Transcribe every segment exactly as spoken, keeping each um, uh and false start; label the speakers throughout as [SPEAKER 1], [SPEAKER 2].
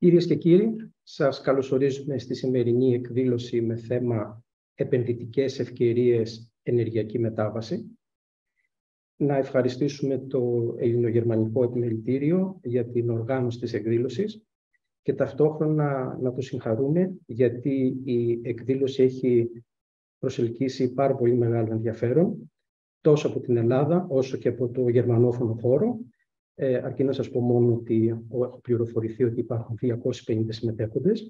[SPEAKER 1] Κυρίες και κύριοι, σας καλωσορίζουμε στη σημερινή εκδήλωση με θέμα «Επενδυτικές ευκαιρίες, ενεργειακή μετάβαση». Να ευχαριστήσουμε το Ελληνογερμανικό Επιμελητήριο για την οργάνωση της εκδήλωσης και ταυτόχρονα να το συγχαρούμε γιατί η εκδήλωση έχει προσελκύσει πάρα πολύ μεγάλο ενδιαφέρον τόσο από την Ελλάδα όσο και από το γερμανόφωνο χώρο. Ε, αρκεί να σας πω μόνο ότι έχω πληροφορηθεί ότι υπάρχουν διακόσιοι πενήντα συμμετέχοντες.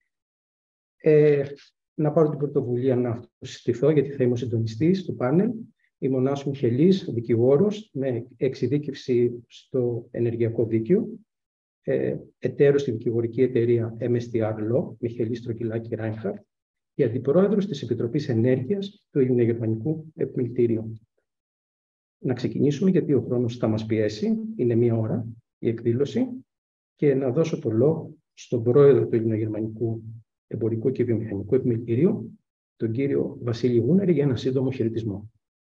[SPEAKER 1] Ε, να πάρω την πρωτοβουλία να αυτοσυστηθώ, γιατί θα είμαι ο συντονιστής του πάνελ. Είμαι ο Νάσος Μιχελής, δικηγόρος με εξειδίκευση στο ενεργειακό δίκαιο, ε, εταίρος στη δικηγορική εταιρεία εμ ες τι αρ Law, Μιχελής Στρογγυλάκη Ράινχαρτ, και αντιπρόεδρος της Επιτροπής Ενέργειας του Ελληνογερμανικού Επιμελητήριου. Να ξεκινήσουμε, γιατί ο χρόνος θα μας πιέσει. Είναι μία ώρα η εκδήλωση και να δώσω το λόγο στον πρόεδρο του Ελληνογερμανικού Εμπορικού και Βιομηχανικού Επιμελητηρίου, τον κύριο Βασίλη Γούναρη, για ένα σύντομο χαιρετισμό.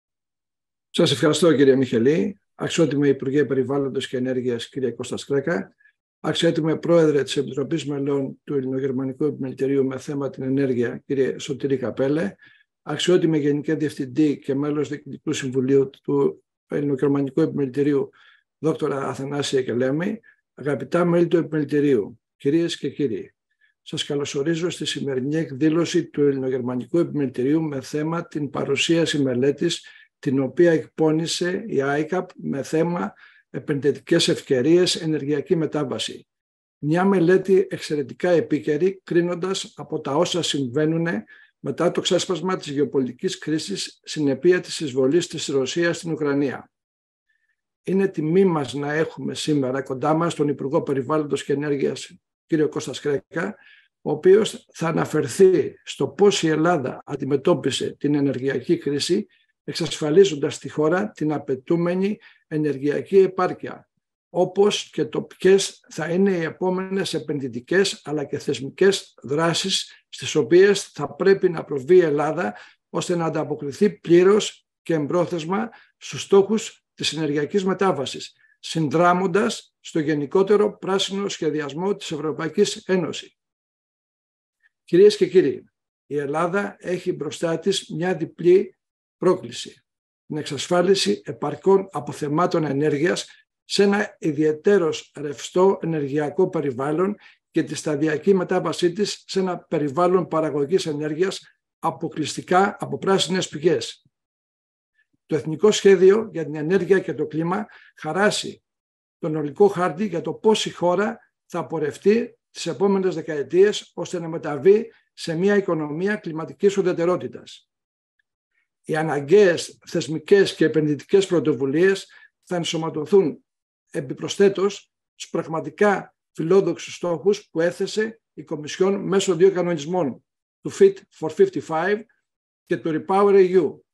[SPEAKER 2] Σας ευχαριστώ, κύριε Μιχελή. Αξιότιμε Υπουργέ Περιβάλλοντος και Ενέργειας, κύριε Κώστα Σκρέκα. Αξιότιμε Πρόεδρε της Επιτροπής Μελών του Ελληνογερμανικού Επιμελητηρίου με θέμα την ενέργεια, κύριε Σωτήρη Καπέλε. Αξιότιμη Γενική Διευθυντή και μέλος Διοικητικού Συμβουλίου του Ελληνογερμανικού Επιμελητηρίου, δόκτωρα Αθανάση Κελέμη, αγαπητά μέλη του Επιμελητηρίου, κυρίες και κύριοι, σας καλωσορίζω στη σημερινή εκδήλωση του Ελληνογερμανικού Επιμελητηρίου με θέμα την παρουσίαση μελέτης, την οποία εκπώνησε η άι καπ με θέμα επενδυτικές ευκαιρίες, ενεργειακή μετάβαση. Μια μελέτη εξαιρετικά επίκαιρη, κρίνοντας από τα όσα συμβαίνουν μετά το ξέσπασμα της γεωπολιτικής κρίσης συνεπία της εισβολής της Ρωσίας στην Ουκρανία. Είναι τιμή μας να έχουμε σήμερα κοντά μας τον Υπουργό Περιβάλλοντος και Ενέργειας, κύριο Κώστα Σκρέκα, ο οποίος θα αναφερθεί στο πώς η Ελλάδα αντιμετώπισε την ενεργειακή κρίση, εξασφαλίζοντας στη χώρα την απαιτούμενη ενεργειακή επάρκεια, όπως και το ποιες θα είναι οι επόμενες επενδυτικές αλλά και θεσμικές δράσεις στις οποίες θα πρέπει να προβεί η Ελλάδα ώστε να ανταποκριθεί πλήρως και εμπρόθεσμα στους στόχους της ενεργειακής μετάβασης, συνδράμοντας στο γενικότερο πράσινο σχεδιασμό της Ευρωπαϊκής Ένωσης. Κυρίες και κύριοι, η Ελλάδα έχει μπροστά της μια διπλή πρόκληση: την εξασφάλιση επαρκών αποθεμάτων ενέργειας σε ένα ιδιαιτέρως ρευστό ενεργειακό περιβάλλον και τη σταδιακή μετάβασή της σε ένα περιβάλλον παραγωγής ενέργειας αποκλειστικά από πράσινες πηγές. Το Εθνικό Σχέδιο για την Ενέργεια και το Κλίμα χαράσει τον ολικό χάρτη για το πώς η χώρα θα πορευτεί τις επόμενες δεκαετίες ώστε να μεταβεί σε μια οικονομία κλιματικής ουδετερότητας. Οι αναγκαίες θεσμικές και επενδυτικές πρωτοβουλίες θα ενσωματωθούν επιπροσθέτως στους πραγματικά φιλόδοξους στόχους που έθεσε η Κομισιόν μέσω δύο κανονισμών, του Fit for πενήντα πέντε και του Repower ι γιου.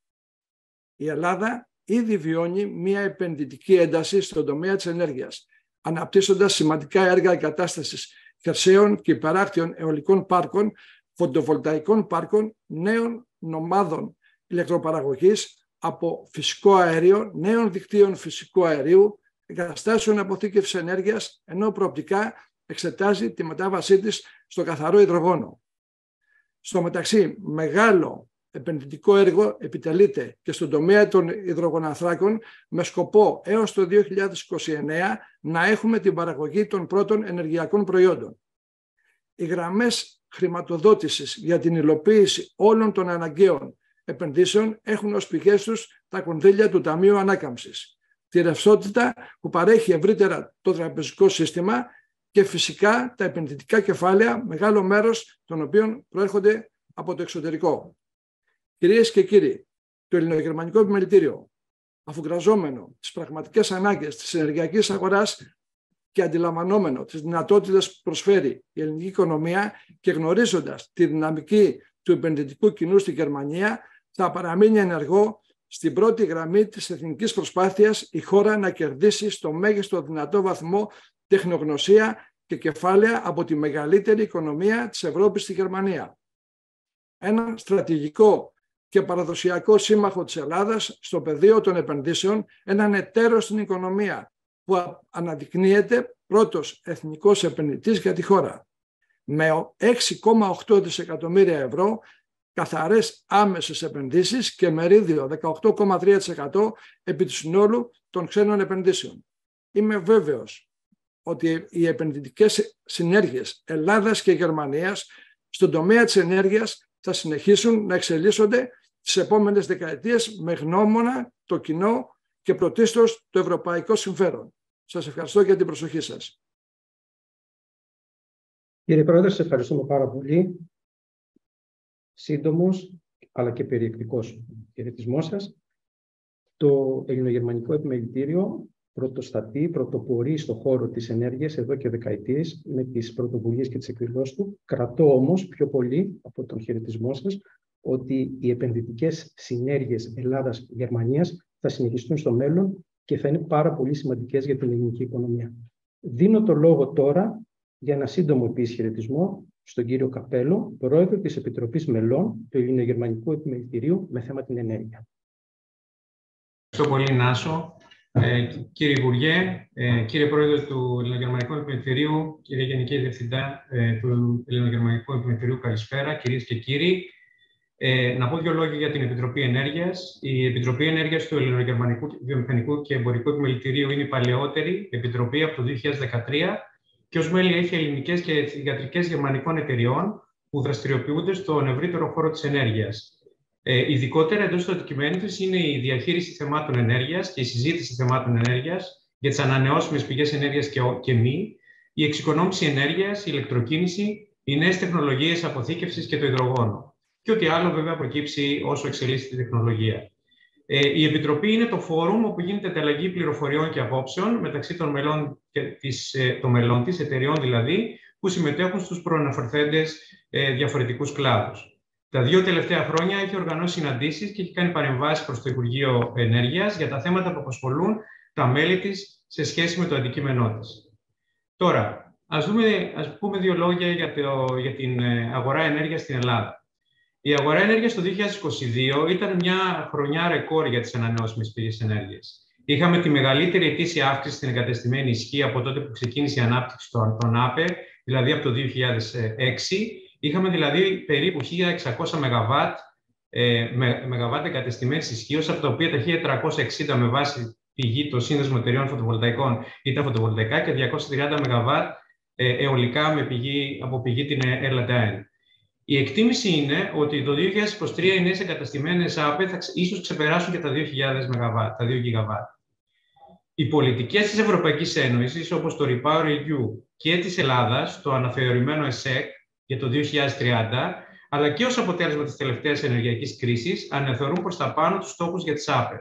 [SPEAKER 2] Η Ελλάδα ήδη βιώνει μια επενδυτική ένταση στον τομέα της ενέργειας, αναπτύσσοντας σημαντικά έργα εγκατάστασης χερσαίων και υπεράκτιων αιωλικών πάρκων, φωτοβολταϊκών πάρκων, νέων νομάδων ηλεκτροπαραγωγής από φυσικό αέριο, νέων δικτύων φυσικού αερίου, εγκαταστάσεων αποθήκευσης ενέργειας, ενώ προοπτικά εξετάζει τη μετάβασή της στο καθαρό υδρογόνο. Στο μεταξύ, μεγάλο επενδυτικό έργο επιτελείται και στον τομέα των υδρογονανθράκων με σκοπό έως το δύο χιλιάδες είκοσι εννέα να έχουμε την παραγωγή των πρώτων ενεργειακών προϊόντων. Οι γραμμές χρηματοδότησης για την υλοποίηση όλων των αναγκαίων επενδύσεων έχουν ως πηγές τους τα κονδύλια του Ταμείου Ανάκαμψης, τη ρευστότητα που παρέχει ευρύτερα το τραπεζικό σύστημα και φυσικά τα επενδυτικά κεφάλαια, μεγάλο μέρος των οποίων προέρχονται από το εξωτερικό. Κυρίες και κύριοι, το Ελληνογερμανικό Επιμελητήριο, αφουγκραζόμενο τις πραγματικές ανάγκες της ενεργειακής αγοράς και αντιλαμβανόμενο τις δυνατότητες που προσφέρει η ελληνική οικονομία και γνωρίζοντας τη δυναμική του επενδυτικού κοινού στη Γερμανία, θα παραμείνει ενεργό στην πρώτη γραμμή της εθνικής προσπάθειας η χώρα να κερδίσει στο μέγιστο δυνατό βαθμό τεχνογνωσία και κεφάλαια από τη μεγαλύτερη οικονομία της Ευρώπης στη Γερμανία. Ένα στρατηγικό και παραδοσιακό σύμμαχο της Ελλάδας στο πεδίο των επενδύσεων, έναν εταίρο στην οικονομία που αναδεικνύεται πρώτος εθνικός επενδυτής για τη χώρα, με έξι κόμμα οκτώ δισεκατομμύρια ευρώ καθαρές άμεσες επενδύσεις και μερίδιο δεκαοκτώ κόμμα τρία τοις εκατό επί του συνόλου των ξένων επενδύσεων. Είμαι βέβαιος ότι οι επενδυτικές συνέργειες Ελλάδας και Γερμανίας στον τομέα της ενέργειας θα συνεχίσουν να εξελίσσονται τις επόμενες δεκαετίες με γνώμονα το κοινό και πρωτίστως το ευρωπαϊκό συμφέρον. Σας ευχαριστώ για την προσοχή σας.
[SPEAKER 1] Κύριε Πρόεδρε, σας ευχαριστούμε πάρα πολύ. Σύντομος, αλλά και περιεκτικός χαιρετισμός σας. Το Ελληνογερμανικό Επιμελητήριο πρωτοστατεί, πρωτοπορεί στον χώρο της ενέργειας εδώ και δεκαετίες με τις πρωτοβουλίες και τις εκδηλώσεις του. Κρατώ όμως πιο πολύ από τον χαιρετισμό σας ότι οι επενδυτικές συνέργειες Ελλάδας-Γερμανίας θα συνεχιστούν στο μέλλον και θα είναι πάρα πολύ σημαντικές για την ελληνική οικονομία. Δίνω το λόγο τώρα για ένα σύντομο επίσης χαιρετισμό στον κύριο Καπέλο, πρόεδρο της Επιτροπής Μελών του Ελληνογερμανικού Επιμελητηρίου με θέμα την ενέργεια.
[SPEAKER 3] Ευχαριστώ πολύ, Νάσο. Ε, κύριε Υπουργέ, ε, κύριε Πρόεδρε του Ελληνογερμανικού Επιμελητηρίου, κύριε Γενική Διευθυντά ε, του Ελληνογερμανικού Επιμελητηρίου, καλησπέρα, κυρίες και κύριοι. Ε, να πω δύο λόγια για την Επιτροπή Ενέργειας. Η Επιτροπή Ενέργειας του Ελληνογερμανικού Βιομηχανικού και Εμπορικού Επιμελητηρίου είναι η παλαιότερη επιτροπή από το δύο χιλιάδες δεκατρία και ως μέλη έχει ελληνικές και θυγατρικές γερμανικών εταιριών που δραστηριοποιούνται στον ευρύτερο χώρο της ενέργειας. Ε, ειδικότερα εντός του αντικειμένου της είναι η διαχείριση θεμάτων ενέργειας και η συζήτηση θεμάτων ενέργειας για τις ανανεώσιμες πηγές ενέργειας και, και μη, η εξοικονόμηση ενέργειας, η ηλεκτροκίνηση, οι νέες τεχνολογίες αποθήκευσης και το υδρογόνο. Και ό,τι άλλο βέβαια προκύψει όσο εξελίσσεται η τεχνολογία. Ε, η Επιτροπή είναι το φόρουμ όπου γίνεται ανταλλαγή πληροφοριών και απόψεων μεταξύ των μελών, και της, ε, των μελών της, εταιριών δηλαδή, που συμμετέχουν στους προαναφερθέντες ε, διαφορετικούς κλάδους. Τα δύο τελευταία χρόνια έχει οργανώσει συναντήσεις και έχει κάνει παρεμβάσεις προς το Υπουργείο Ενέργειας για τα θέματα που απασχολούν τα μέλη της σε σχέση με το αντικείμενό της. Τώρα, ας, δούμε, ας πούμε δύο λόγια για, το, για την αγορά ενέργειας στην Ελλάδα. Η αγορά ενέργειας το δύο χιλιάδες είκοσι δύο ήταν μια χρονιά ρεκόρ για τις ανανεώσιμες πηγές ενέργειας. Είχαμε τη μεγαλύτερη ετήσια αύξηση στην εγκατεστημένη ισχύ από τότε που ξεκίνησε η ανάπτυξη των ΑΠΕ, δηλαδή από το δύο χιλιάδες έξι. Είχαμε δηλαδή περίπου χίλια εξακόσια μεγαβάτ, ε, με, μεγαβάτ εγκατεστημένης ισχύως, από τα οποία τα χίλια τριακόσια εξήντα με βάση πηγή το σύνδεσμο εταιριών φωτοβολταϊκών ήταν φωτοβολταϊκά και διακόσια τριάντα μεγαβάτ ε, αιωλικά με πηγή, από πηγή την Ελλαντάεν. Η εκτίμηση είναι ότι το δύο χιλιάδες είκοσι τρία οι νέες εγκαταστημένες ΑΠΕ θα ίσως ξεπεράσουν και τα δύο χιλιάδες μεγαβάτ, τα δύο γιγαβάτ. Οι πολιτικές της Ευρωπαϊκής Ένωσης, όπως το REPowerEU και της Ελλάδας, το αναθεωρημένο ΕΣΕΚ για το δύο χιλιάδες τριάντα, αλλά και ως αποτέλεσμα της τελευταίας ενεργειακής κρίσης, αναθεωρούν προς τα πάνω τους στόχους για τις ΑΠΕ.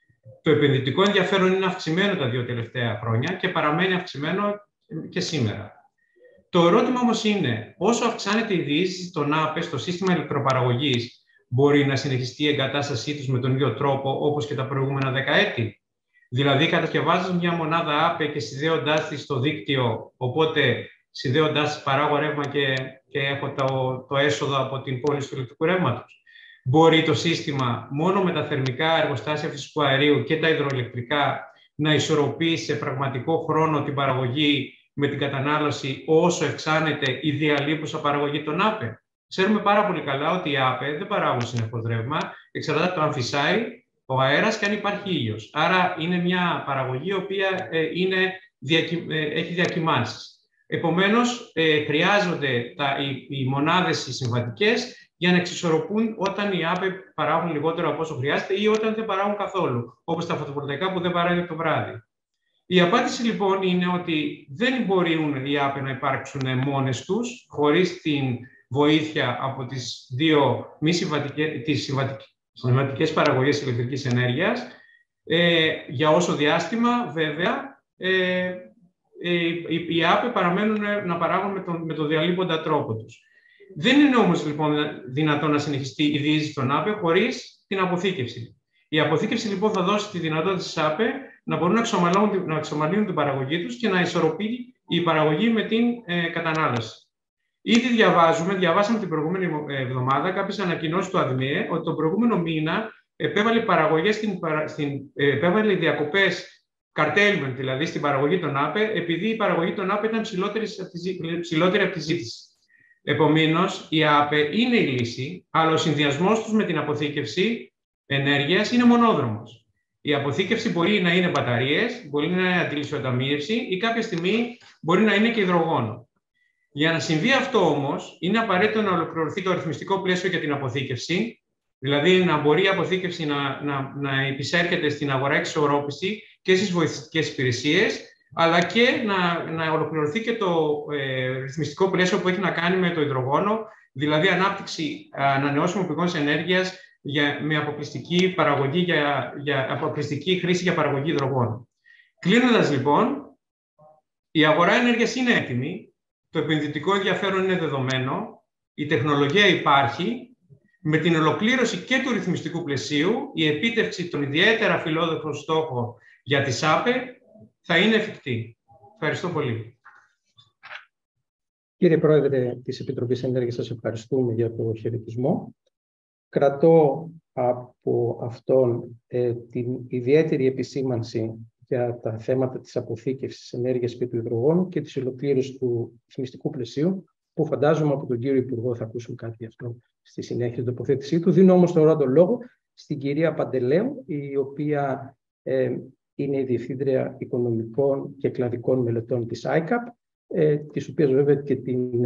[SPEAKER 3] Το επενδυτικό ενδιαφέρον είναι αυξημένο τα δύο τελευταία χρόνια και παραμένει αυξημένο και σήμερα. Το ερώτημα όμως είναι, όσο αυξάνεται η διείσδυση των ΑΠΕ στο σύστημα ηλεκτροπαραγωγής, μπορεί να συνεχιστεί η εγκατάστασή τους με τον ίδιο τρόπο όπως και τα προηγούμενα δέκα έτη. Δηλαδή, κατασκευάζοντας μια μονάδα ΑΠΕ και συνδέοντάς τη στο δίκτυο, οπότε συνδέοντας παράγω ρεύμα και, και έχω το, το έσοδο από την πώληση του ηλεκτρικού ρεύματος. Μπορεί το σύστημα μόνο με τα θερμικά εργοστάσια φυσικού αερίου και τα υδροηλεκτρικά να ισορροπεί σε πραγματικό χρόνο την παραγωγή με την κατανάλωση όσο αυξάνεται η διαλείπουσα παραγωγή των ΑΠΕ. Ξέρουμε πάρα πολύ καλά ότι οι ΑΠΕ δεν παράγουν συνεχώς ρεύμα, εξαρτάται από το αν φυσάει ο αέρας και αν υπάρχει ήλιος. Άρα είναι μια παραγωγή η οποία ε, είναι, διακυ... ε, έχει διακυμάνσεις. Επομένως, ε, χρειάζονται τα, οι, οι μονάδες οι συμβατικές για να εξισορροπούν όταν οι ΑΠΕ παράγουν λιγότερο από όσο χρειάζεται ή όταν δεν παράγουν καθόλου, όπως τα φωτοβολταϊκά που δεν παράγουν το βράδυ. Η απάντηση λοιπόν είναι ότι δεν μπορούν οι ΑΠΕ να υπάρξουν μόνες τους, χωρίς την βοήθεια από τις δύο μη συμβατικές, τις συμβατικές παραγωγές ηλεκτρικής ενέργειας, ε, για όσο διάστημα βέβαια, ε, οι ΑΠΕ παραμένουν να παράγουν με τον, με τον διαλείποντα τρόπο τους. Δεν είναι όμως λοιπόν δυνατόν να συνεχιστεί η διείσδυση των ΑΠΕ χωρίς την αποθήκευση. Η αποθήκευση λοιπόν θα δώσει τη δυνατότητα στις ΑΠΕ να μπορούν να εξομαλύνουν, να εξομαλύνουν την παραγωγή τους και να ισορροπεί η παραγωγή με την ε, κατανάλωση. Ήδη διαβάζουμε, διαβάσαμε την προηγούμενη εβδομάδα κάποιες ανακοινώσεις του ΑΔΜΕ ότι τον προηγούμενο μήνα επέβαλε, παραγωγές στην, στην, επέβαλε διακοπές curtailment, δηλαδή στην παραγωγή των ΑΠΕ, επειδή η παραγωγή των ΑΠΕ ήταν ψηλότερη από τη ζήτηση. Επομένως, η ΑΠΕ είναι η λύση, αλλά ο συνδυασμός τους με την αποθήκευση ενέργειας είναι μονόδρομος. Η αποθήκευση μπορεί να είναι μπαταρίες, μπορεί να είναι αντιλησιοταμείευση ή κάποια στιγμή μπορεί να είναι και υδρογόνο. Για να συμβεί αυτό όμως, είναι απαραίτητο να ολοκληρωθεί το ρυθμιστικό πλαίσιο για την αποθήκευση, δηλαδή να μπορεί η αποθήκευση να, να, να επισέρχεται στην αγορά εξισορρόπηση και στις βοηθητικές υπηρεσίες, αλλά και να, να ολοκληρωθεί και το ε, ρυθμιστικό πλαίσιο που έχει να κάνει με το υδρογόνο, δηλαδή ανάπτυξη ανανεώσιμων πηγών ενέργειας για, με αποκλειστική, παραγωγή για, για, αποκλειστική χρήση για παραγωγή υδρογόνου. Κλείνοντας λοιπόν, η αγορά ενέργειας είναι έτοιμη, το επενδυτικό ενδιαφέρον είναι δεδομένο, η τεχνολογία υπάρχει. Με την ολοκλήρωση και του ρυθμιστικού πλαισίου, η επίτευξη των ιδιαίτερα φιλόδοξων στόχων για τις ΑΠΕ θα είναι εφικτή. Ευχαριστώ πολύ.
[SPEAKER 1] Κύριε Πρόεδρε της Επιτροπής Ενέργειας, σας ευχαριστούμε για το χαιρετισμό. Κρατώ από αυτόν ε, την ιδιαίτερη επισήμανση για τα θέματα της αποθήκευσης ενέργειας και του υδρογόνου και της ολοκλήρωσης του ρυθμιστικού πλαισίου, που φαντάζομαι από τον κύριο Υπουργό θα ακούσουμε κάτι γι' αυτό στη συνέχεια την τοποθέτησή του. Δίνω όμως τώρα τον λόγο στην κυρία Παντελέου, η οποία ε, είναι η Διευθύντρια Οικονομικών και Κλαδικών Μελετών της άι καπ, ε, της οποίας βέβαια και την,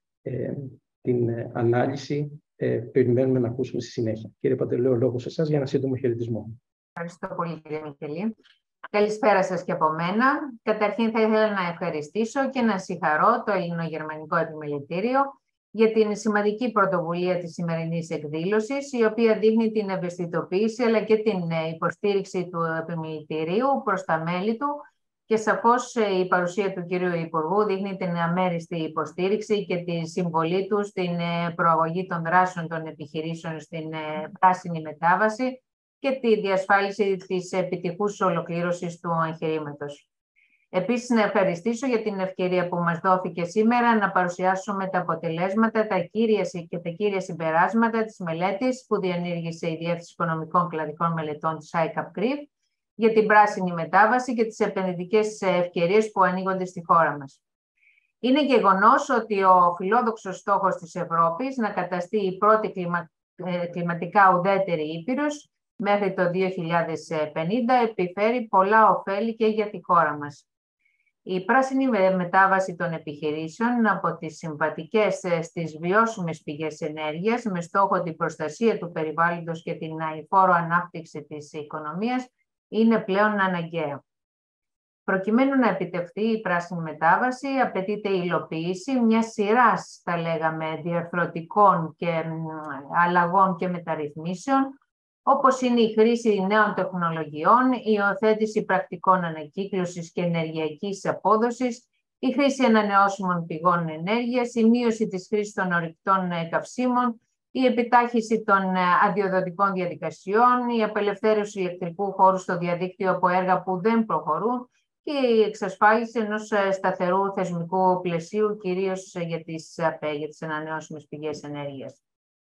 [SPEAKER 1] ε, την ανάλυση ε, περιμένουμε να ακούσουμε στη συνέχεια. Κύριε Παντελέου, λόγο σε εσάς για ένα σύντομο χαιρετισμό.
[SPEAKER 4] Ευχαριστώ πολύ, κύριε Μιχελή. Καλησπέρα σας και από μένα. Καταρχήν θα ήθελα να ευχαριστήσω και να συγχαρώ το Ελληνογερμανικό Επιμελητήριο για την σημαντική πρωτοβουλία της σημερινής εκδήλωσης, η οποία δείχνει την ευαισθητοποίηση αλλά και την υποστήριξη του Επιμελητηρίου προς τα μέλη του και σαφώς η παρουσία του κυρίου Υπουργού δείχνει την αμέριστη υποστήριξη και τη συμβολή του στην προαγωγή των δράσεων των επιχειρήσεων στην πράσινη μετάβαση και τη διασφάλιση της επιτυχούς ολοκλήρωσης του εγχειρήματος. Επίσης, να ευχαριστήσω για την ευκαιρία που μας δόθηκε σήμερα να παρουσιάσουμε τα αποτελέσματα τα κύρια και τα κύρια συμπεράσματα της μελέτης που διενήργησε η Διεύθυνση Οικονομικών Κλαδικών Μελετών της άι καπ Κρήβ για την πράσινη μετάβαση και τις επενδυτικές ευκαιρίες που ανοίγονται στη χώρα μας. Είναι γεγονός ότι ο φιλόδοξος στόχος της Ευρώπης να καταστεί η πρώτη κλιμα... κλιματικά ουδέτερη ήπειρος μέχρι το δύο χιλιάδες πενήντα επιφέρει πολλά ωφέλη και για τη χώρα μας. Η πράσινη μετάβαση των επιχειρήσεων από τις συμβατικές στις βιώσιμες πηγές ενέργειας με στόχο την προστασία του περιβάλλοντος και την αειφόρο ανάπτυξη της οικονομίας είναι πλέον αναγκαία. Προκειμένου να επιτευχθεί η πράσινη μετάβαση, απαιτείται η υλοποίηση μιας σειράς, θα λέγαμε, διαρθρωτικών και αλλαγών και μεταρρυθμίσεων, όπως είναι η χρήση νέων τεχνολογιών, η υιοθέτηση πρακτικών ανακύκλωσης και ενεργειακής απόδοσης, η χρήση ανανεώσιμων πηγών ενέργειας, η μείωση της χρήσης των ορυκτών καυσίμων, η επιτάχυση των αδειοδοτικών διαδικασιών, η απελευθέρωση ηλεκτρικού χώρου στο διαδίκτυο από έργα που δεν προχωρούν και η εξασφάλιση ενός σταθερού θεσμικού πλαισίου, κυρίως για τις ΑΠΕ, για τις ανανεώσιμες πηγές ενέργειας.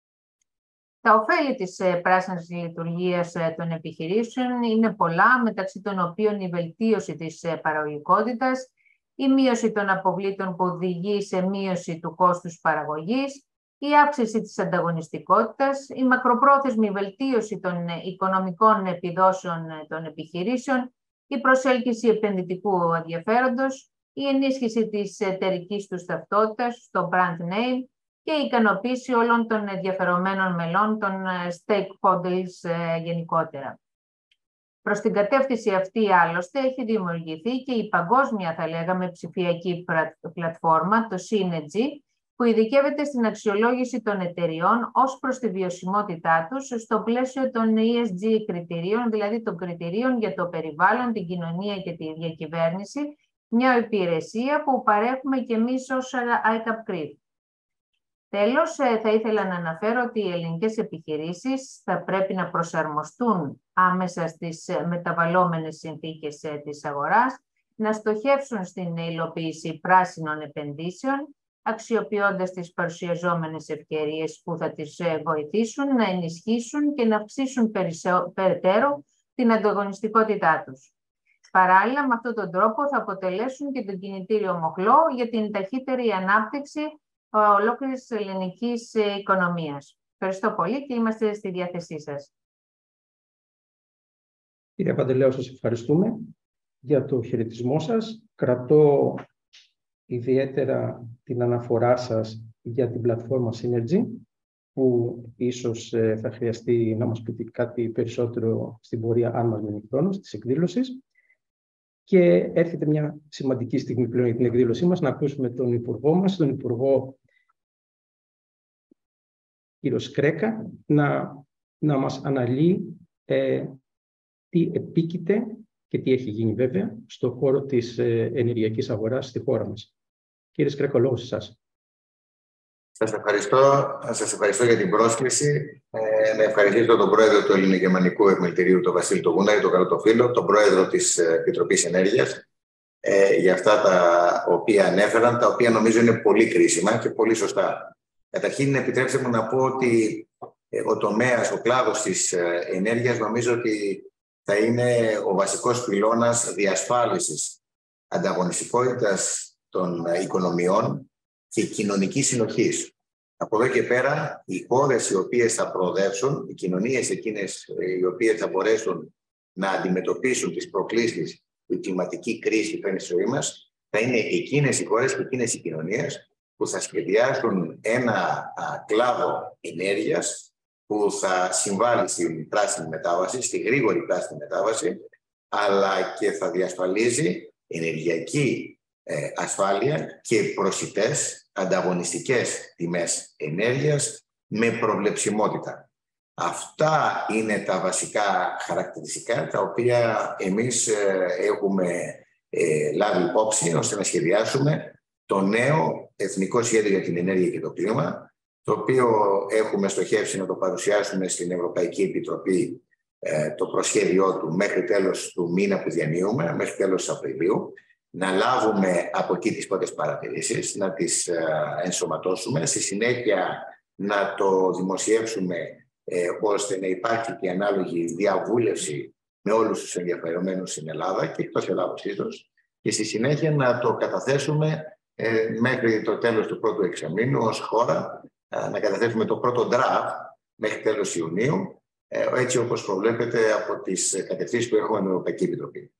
[SPEAKER 4] Τα ωφέλη της πράσινης λειτουργίας των επιχειρήσεων είναι πολλά, μεταξύ των οποίων η βελτίωση της παραγωγικότητας, η μείωση των αποβλήτων που οδηγεί σε μείωση του κόστους παραγωγής, η αύξηση της ανταγωνιστικότητας, η μακροπρόθεσμη βελτίωση των οικονομικών επιδόσεων των επιχειρήσεων, η προσέλκυση επενδυτικού ενδιαφέροντος, η ενίσχυση της εταιρικής τους ταυτότητας, το brand name, και η ικανοποίηση όλων των ενδιαφερομένων μελών, των stakeholders γενικότερα. Προς την κατεύθυνση αυτή, άλλωστε, έχει δημιουργηθεί και η παγκόσμια, θα λέγαμε, ψηφιακή πλατφόρμα, το Synergy, που ειδικεύεται στην αξιολόγηση των εταιριών ως προς τη βιωσιμότητά τους στο πλαίσιο των ι ες τζι κριτηρίων, δηλαδή των κριτηρίων για το περιβάλλον, την κοινωνία και τη διακυβέρνηση, μια υπηρεσία που παρέχουμε και εμείς ως άι καπ Κρήβ. Τέλος, θα ήθελα να αναφέρω ότι οι ελληνικές επιχειρήσεις θα πρέπει να προσαρμοστούν άμεσα στις μεταβαλλόμενες συνθήκες της αγοράς, να στοχεύσουν στην υλοποίηση πράσινων επενδύσεων, αξιοποιώντας τις παρουσιαζόμενες ευκαιρίες που θα τις βοηθήσουν να ενισχύσουν και να αυξήσουν περαιτέρω την ανταγωνιστικότητά τους. Παράλληλα, με αυτόν τον τρόπο θα αποτελέσουν και τον κινητήριο μοχλό για την ταχύτερη ανάπτυξη ολόκληρης της ελληνικής οικονομίας. Ευχαριστώ πολύ και είμαστε στη διάθεσή σας.
[SPEAKER 1] Κύριε Παντελέο, σας ευχαριστούμε για το χαιρετισμό σας. Κρατώ ιδιαίτερα την αναφορά σας για την πλατφόρμα Synergy, που ίσως θα χρειαστεί να μας πείτε κάτι περισσότερο στην πορεία, αν μας μείνει χρόνος, της εκδήλωσης. Και έρχεται μια σημαντική στιγμή πλέον για την εκδήλωσή μας, να ακούσουμε τον Υπουργό μας, τον Υπουργό κύριο Σκρέκα, να, να μας αναλύει ε, τι επίκειται και τι έχει γίνει βέβαια στον χώρο της ε, ενεργειακής αγοράς στη χώρα μας. Κύριε Σκρέκα, ο λόγος εσάς.
[SPEAKER 5] Σας ευχαριστώ. Σας ευχαριστώ για την πρόσκληση. Ε, να ευχαριστήσω τον Πρόεδρο του Ελληνογερμανικού Επιμελητηρίου, τον Βασίλη τον Γούναρη, τον καλό το φίλο, τον Πρόεδρο της Επιτροπής Ενέργειας, ε, για αυτά τα οποία ανέφεραν, τα οποία νομίζω είναι πολύ κρίσιμα και πολύ σωστά. Καταρχήν, επιτρέψτε μου να πω ότι ε, ο τομέας, ο κλάδος της ε, ενέργειας, νομίζω ότι θα είναι ο βασικός πυλώνας διασφάλισης ανταγωνιστικότητας των οικονομιών και κοινωνικής συνοχής. Από εδώ και πέρα, οι χώρες οι οποίες θα προοδεύσουν, οι κοινωνίες εκείνες οι οποίες θα μπορέσουν να αντιμετωπίσουν τις προκλήσεις που η κλιματική κρίση φέρνει στη ζωή μας, θα είναι εκείνες οι χώρες και εκείνες οι κοινωνίες που θα σχεδιάσουν ένα α, κλάδο ενέργειας που θα συμβάλλει στην πράσινη μετάβαση, στη γρήγορη πράσινη μετάβαση, αλλά και θα διασφαλίζει ενεργειακή ε, ασφάλεια και προσιτές ανταγωνιστικές τιμές ενέργειας με προβλεψιμότητα. Αυτά είναι τα βασικά χαρακτηριστικά τα οποία εμείς ε, έχουμε ε, λάβει υπόψη ώστε να σχεδιάσουμε το νέο Εθνικό Σχέδιο για την Ενέργεια και το Κλίμα, το οποίο έχουμε στοχεύσει να το παρουσιάσουμε στην Ευρωπαϊκή Επιτροπή ε, το προσχέδιό του μέχρι τέλος του μήνα που διανύουμε, μέχρι τέλος Απριλίου, να λάβουμε από εκεί τις πρώτες παρατηρήσεις, να τις ε, ενσωματώσουμε, στη συνέχεια να το δημοσιεύσουμε ε, ώστε να υπάρχει και ανάλογη διαβούλευση με όλους τους ενδιαφερομένους στην Ελλάδα και εκτός Ελλάδος ίσως, και στη συνέχεια να το καταθέσουμε ε, μέχρι το τέλος του πρώτου εξαμήνου ως χώρα, ε, να καταθέσουμε το πρώτο draft μέχρι τέλος Ιουνίου, ε, έτσι όπως προβλέπεται από τις κατευθύνσεις που έχουμε με την Ευρωπαϊκή Επιτροπή.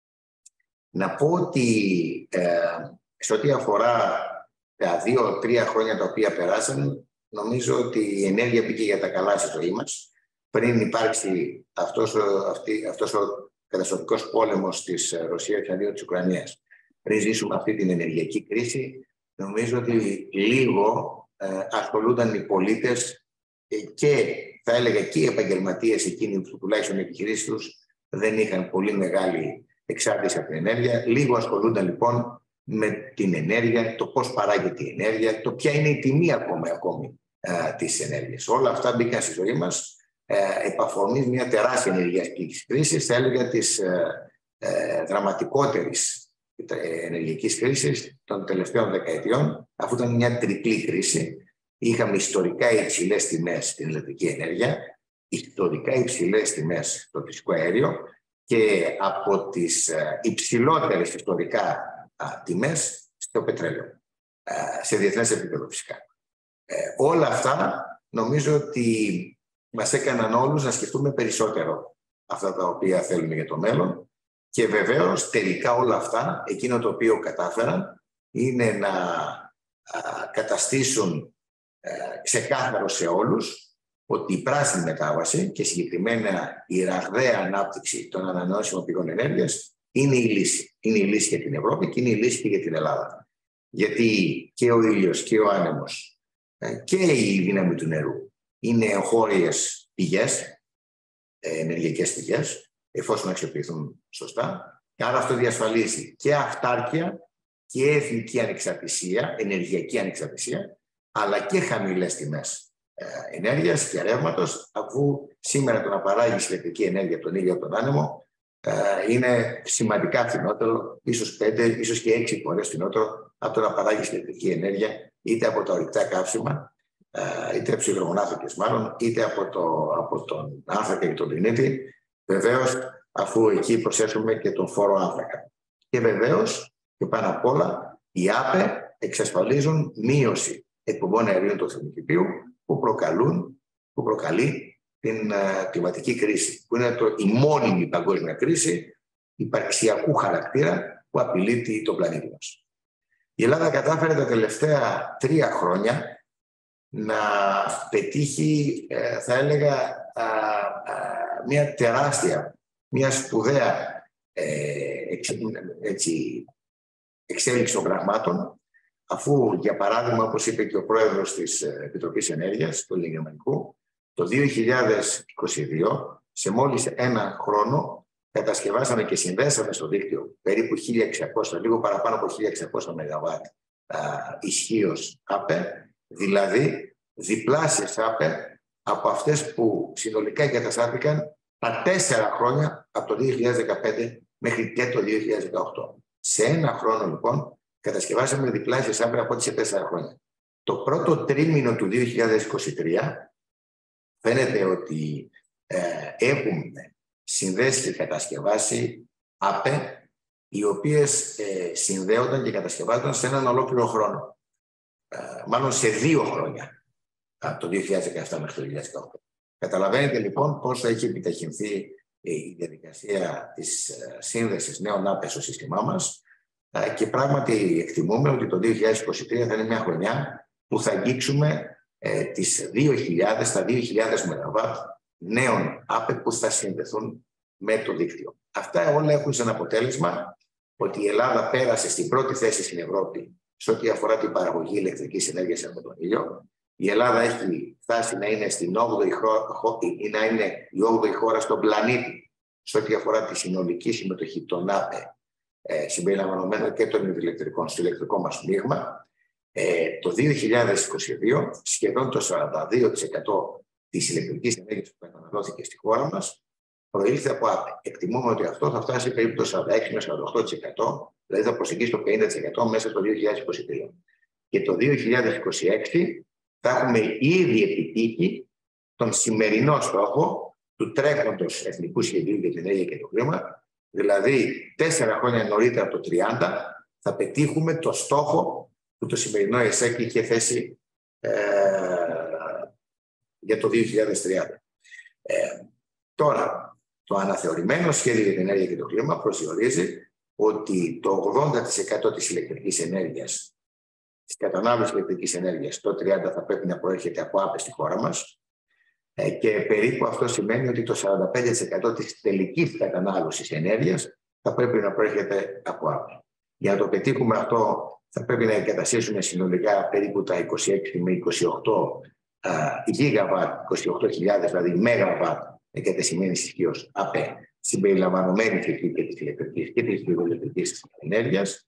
[SPEAKER 5] Να πω ότι ε, σε ό,τι αφορά τα δύο-τρία χρόνια τα οποία περάσαν, νομίζω ότι η ενέργεια μπήκε για τα καλά στη ζωή μας. Πριν υπάρξει αυτός, αυτή, αυτός ο καταστροφικός πόλεμος της Ρωσίας εναντίον της Ουκρανίας, πριν ζήσουμε αυτή την ενεργειακή κρίση, νομίζω ότι λίγο ε, ασχολούνταν οι πολίτες ε, και θα έλεγα και οι επαγγελματίες εκείνοι που τουλάχιστον οι επιχειρήσεις τους δεν είχαν πολύ μεγάλη εξάρτηση από την ενέργεια. Λίγο ασχολούνταν λοιπόν με την ενέργεια, το πώς παράγεται η ενέργεια, το ποια είναι η τιμή ακόμα, ακόμη ε, της ενέργειας. Όλα αυτά μπήκαν στη ζωή μας ε, επ' αφορμής μια τεράστια ενεργειακή κρίση, θα έλεγα της ε, ε, δραματικότερης ενεργειακής κρίσης των τελευταίων δεκαετιών, αφού ήταν μια τριπλή κρίση. Είχαμε ιστορικά υψηλές τιμές στην ηλεκτρική ενέργεια, ιστορικά υψηλές τιμές στο φυσικό αέριο και από τις ε, υψηλότερες ιστορικά α, τιμές στο πετρέλαιο, ε, σε διεθνές επίπεδο φυσικά. Ε, όλα αυτά νομίζω ότι μας έκαναν όλους να σκεφτούμε περισσότερο αυτά τα οποία θέλουμε για το μέλλον και βεβαίως τελικά όλα αυτά, εκείνο το οποίο κατάφεραν είναι να α, καταστήσουν ε, ξεκάθαρο σε όλους ότι η πράσινη μετάβαση και συγκεκριμένα η ραγδαία ανάπτυξη των ανανεώσιμων πηγών ενέργειας είναι η λύση. Είναι η λύση για την Ευρώπη και είναι η λύση και για την Ελλάδα. Γιατί και ο ήλιος και ο άνεμος και η δύναμη του νερού είναι εγχώριες πηγές, ενεργειακές πηγές, εφόσον αξιοποιηθούν σωστά. Και άρα αυτό διασφαλίζει και αυτάρκεια και εθνική ανεξαρτησία, ενεργειακή ανεξαρτησία, αλλά και χαμηλές τιμές ενέργειας και ρεύματος, αφού σήμερα το να παράγεις ηλεκτρική ενέργεια από τον ήλιο από τον άνεμο είναι σημαντικά φθηνότερο, ίσως πέντε, ίσως και έξι φορές φθηνότερο από το να παράγεις ηλεκτρική ενέργεια είτε από τα ορυκτά καύσιμα, είτε ψυχρογονάθρακες μάλλον, είτε από, το, από τον άνθρακα και τον λιγνίτη. Βεβαίως αφού εκεί προσθέσουμε και τον φόρο άνθρακα. Και βεβαίως, και πάνω απ' όλα, οι ΑΠΕ εξασφαλίζουν μείωση εκπομπών αερίων του θερμοκηπίου που, προκαλούν, που προκαλεί την uh, κλιματική κρίση, που είναι το, η μόνιμη παγκόσμια κρίση υπαρξιακού χαρακτήρα που απειλεί τον πλανήτη μας. Η Ελλάδα κατάφερε τα τελευταία τρία χρόνια να πετύχει, ε, θα έλεγα, α, α, μια τεράστια, μια σπουδαία ε, εξ, έτσι, εξέλιξη των πραγμάτων, αφού, για παράδειγμα, όπως είπε και ο πρόεδρος της Επιτροπής Ενέργειας, του Ελληνογερμανικού, το δύο χιλιάδες είκοσι δύο, σε μόλις ένα χρόνο, κατασκευάσαμε και συνδέσαμε στο δίκτυο περίπου χίλια εξακόσια, λίγο παραπάνω από χίλια εξακόσια μεγαβάτ ισχύως ΑΠΕ, δηλαδή διπλάσιες ΑΠΕ από αυτές που συνολικά εγκαταστάθηκαν τα τέσσερα χρόνια από το δύο χιλιάδες δεκαπέντε μέχρι και το δύο χιλιάδες δεκαοκτώ. Σε ένα χρόνο, λοιπόν, κατασκευάσαμε διπλάσιες ΑΠΕ από ό,τι σε τέσσερα χρόνια. Το πρώτο τρίμηνο του δύο χιλιάδες είκοσι τρία φαίνεται ότι ε, έχουμε συνδέσει και κατασκευάσει ΑΠΕ, οι οποίες ε, συνδέονταν και κατασκευάζονταν σε έναν ολόκληρο χρόνο. Ε, μάλλον σε δύο χρόνια, από το δύο χιλιάδες δεκαεπτά μέχρι το δύο χιλιάδες δεκαοκτώ. Καταλαβαίνετε λοιπόν πόσο έχει επιταχυνθεί ε, η διαδικασία της ε, σύνδεσης νέων ΑΠΕ στο σύστημά μας ε, και πράγματι εκτιμούμε ότι το δύο χιλιάδες είκοσι τρία θα είναι μια χρονιά που θα αγγίξουμε ε, τις δύο χιλιάδες, τα δύο χιλιάδες μεγαβάτ νέων ΑΠΕ που θα συνδεθούν με το δίκτυο. Αυτά όλα έχουν σαν αποτέλεσμα ότι η Ελλάδα πέρασε στην πρώτη θέση στην Ευρώπη σε ό,τι αφορά την παραγωγή ηλεκτρικής ενέργειας από τον ήλιο. Η Ελλάδα έχει φτάσει να είναι, στην όγδοη χώρα, ή να είναι η όγδοη χώρα στον πλανήτη σε ό,τι αφορά τη συνολική συμμετοχή των ΑΠΕ, ε, συμπεριλαμβανομένων και των ηλεκτρικών στο ηλεκτρικό μας μείγμα. Ε, το δύο χιλιάδες είκοσι δύο σχεδόν το σαράντα δύο τοις εκατό της ηλεκτρικής ενέργειας που καταναλώθηκε στη χώρα μας προήλθε από ΑΠΕ. Εκτιμούμε ότι αυτό θα φτάσει περίπου το σαράντα έξι με σαράντα οκτώ τοις εκατό, δηλαδή θα προσεγγίσει το πενήντα τοις εκατό μέσα στο δύο χιλιάδες είκοσι τρία. Και το δύο χιλιάδες είκοσι έξι θα έχουμε ήδη επιτύχει τον σημερινό στόχο του τρέχοντος Εθνικού Σχεδίου για την Ενέργεια και το Κλίμα, δηλαδή τέσσερα χρόνια νωρίτερα από το τριάντα θα πετύχουμε το στόχο που το σημερινό ΕΣΕΚ είχε θέσει ε, για το δύο χιλιάδες τριάντα. Ε, τώρα, το αναθεωρημένο σχέδιο για την ενέργεια και το κλίμα προσδιορίζει ότι το ογδόντα τοις εκατό της ηλεκτρικής ενέργειας, της κατανάλωσης ηλεκτρικής ενέργειας, το τριάντα τοις εκατό θα πρέπει να προέρχεται από ΑΠΕ στη χώρα μας ε, και περίπου αυτό σημαίνει ότι το σαράντα πέντε τοις εκατό της τελικής κατανάλωσης ενέργειας θα πρέπει να προέρχεται από ΑΠΕ. Για να το πετύχουμε αυτό θα πρέπει να εγκαταστήσουμε συνολικά περίπου τα είκοσι έξι με είκοσι οκτώ γίγαβατ, είκοσι οκτώ χιλιάδες δηλαδή μέγαβατ εγκατεστημένης ισχύως ΑΠΕ, συμπεριλαμβανομένη και της ηλεκτρικής και της υδροηλεκτρικής ενέργειας.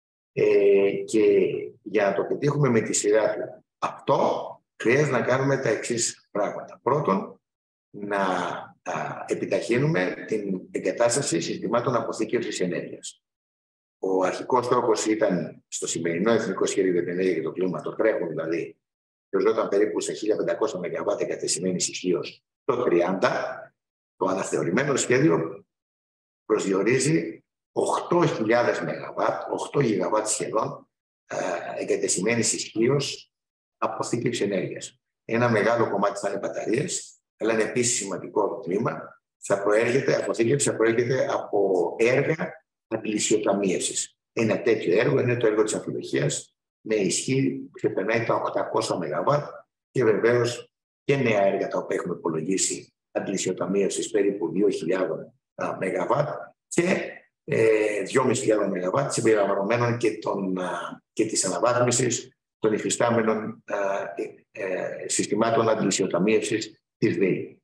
[SPEAKER 5] Ε, και για να το πετύχουμε με τη σειρά του αυτό, χρειάζεται να κάνουμε τα εξής πράγματα. Πρώτον, να α, επιταχύνουμε την εγκατάσταση συστημάτων αποθήκευσης ενέργειας. Ο αρχικός στόχος ήταν στο σημερινό Εθνικό Σχέδιο για την Ενέργεια και το Κλίμα, το τρέχον δηλαδή, χρειαζόταν περίπου σε χίλια πεντακόσια μεγαβάτ εγκατεστημένης ισχύως το τριάντα. Το αναθεωρημένο σχέδιο προσδιορίζει οκτώ χιλιάδες μεγαβάτ, οκτώ γιγαβάτ σχεδόν εγκατεστημένης ισχύως αποθήκευση ενέργειας. Ένα μεγάλο κομμάτι θα είναι μπαταρίες, αλλά είναι επίσης σημαντικό τμήμα. Θα προέρχεται, αποθήκευση θα προέρχεται από έργα αντιλησιοταμίευσης. Ένα τέτοιο έργο είναι το έργο της Αμφιλοχείας με ισχύ που ξεπερνάει τα οκτακόσια μεγαβάτ και βεβαίως και νέα έργα τα οποία έχουμε υπολογίσει αντιλησιοταμίευσης περίπου δύο χιλιάδες μεγαβάτ και ε, δυόμισι χιλιάδες μεγαβάτ συμπεριλαμβανομένων και, και της αναβάθμισης των υφιστάμενων ε, ε, συστημάτων αντιλησιοταμίευσης της ΔΕΗ.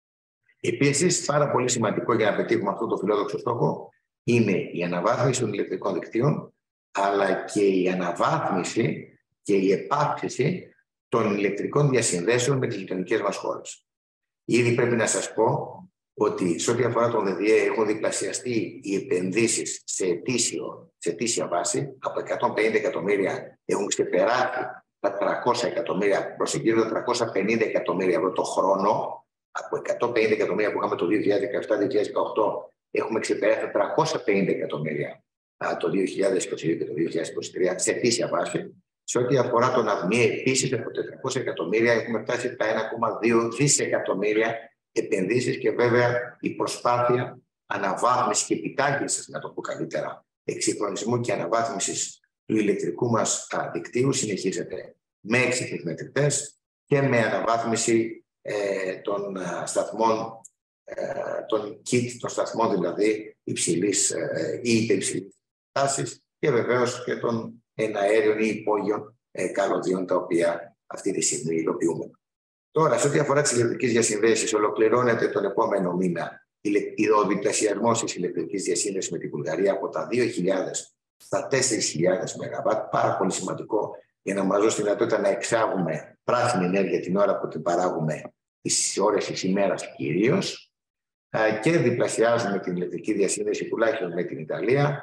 [SPEAKER 5] Επίσης, πάρα πολύ σημαντικό για να πετύχουμε αυτό το φιλόδοξο στόχο είναι η αναβάθμιση των ηλεκτρικών δικτύων, αλλά και η αναβάθμιση και η επάυξηση των ηλεκτρικών διασυνδέσεων με τις γειτονικές μας χώρες. Ήδη πρέπει να σας πω ότι σε ό,τι αφορά τον ΔΔΕ έχουν διπλασιαστεί οι επενδύσεις σε, ετήσιο, σε ετήσια βάση. Από εκατόν πενήντα εκατομμύρια έχουν ξεπεράσει τα τριακόσια εκατομμύρια, προσεγγίζονται τριακόσια πενήντα εκατομμύρια ευρώ το χρόνο. Από εκατόν πενήντα εκατομμύρια που είχαμε το δύο χιλιάδες δεκαεπτά δύο χιλιάδες δεκαοκτώ έχουμε ξεπεράσει τα τριακόσια πενήντα εκατομμύρια το δύο χιλιάδες είκοσι δύο και το δύο χιλιάδες είκοσι τρία σε ετήσια βάση. Σε ό,τι αφορά τον ΑΔΜΗ, επίσης από τετρακόσια εκατομμύρια έχουμε φτάσει στα ένα κόμμα δύο δισεκατομμύρια επενδύσεις και βέβαια η προσπάθεια αναβάθμισης και επιτάχυνσης, να το πω καλύτερα, εξυγχρονισμού και αναβάθμισης του ηλεκτρικού μας δικτύου συνεχίζεται με έξυπνους μετρητές και με αναβάθμιση ε, των ε, σταθμών, ε, των kit, των σταθμών δηλαδή υψηλής ε, ή υπερυψηλής τάσης και βεβαίως και των εναέριων ή υπόγειων ε, καλωδίων τα οποία αυτή τη στιγμή υλοποιούμε. Τώρα, σε ό,τι αφορά τις ηλεκτρικές διασυνδέσεις, ολοκληρώνεται τον επόμενο μήνα ο διπλασιασμός της ηλεκτρικής διασύνδεσης με την Βουλγαρία από τα δύο χιλιάδες στα τέσσερις χιλιάδες μεγαβάτ. Πάρα πολύ σημαντικό για να μας δώσει τη δυνατότητα να εξάγουμε πράσινη ενέργεια την ώρα που την παράγουμε, τις ώρες της ημέρας κυρίως. Και διπλασιάζουμε την ηλεκτρική διασύνδεση τουλάχιστον με την Ιταλία,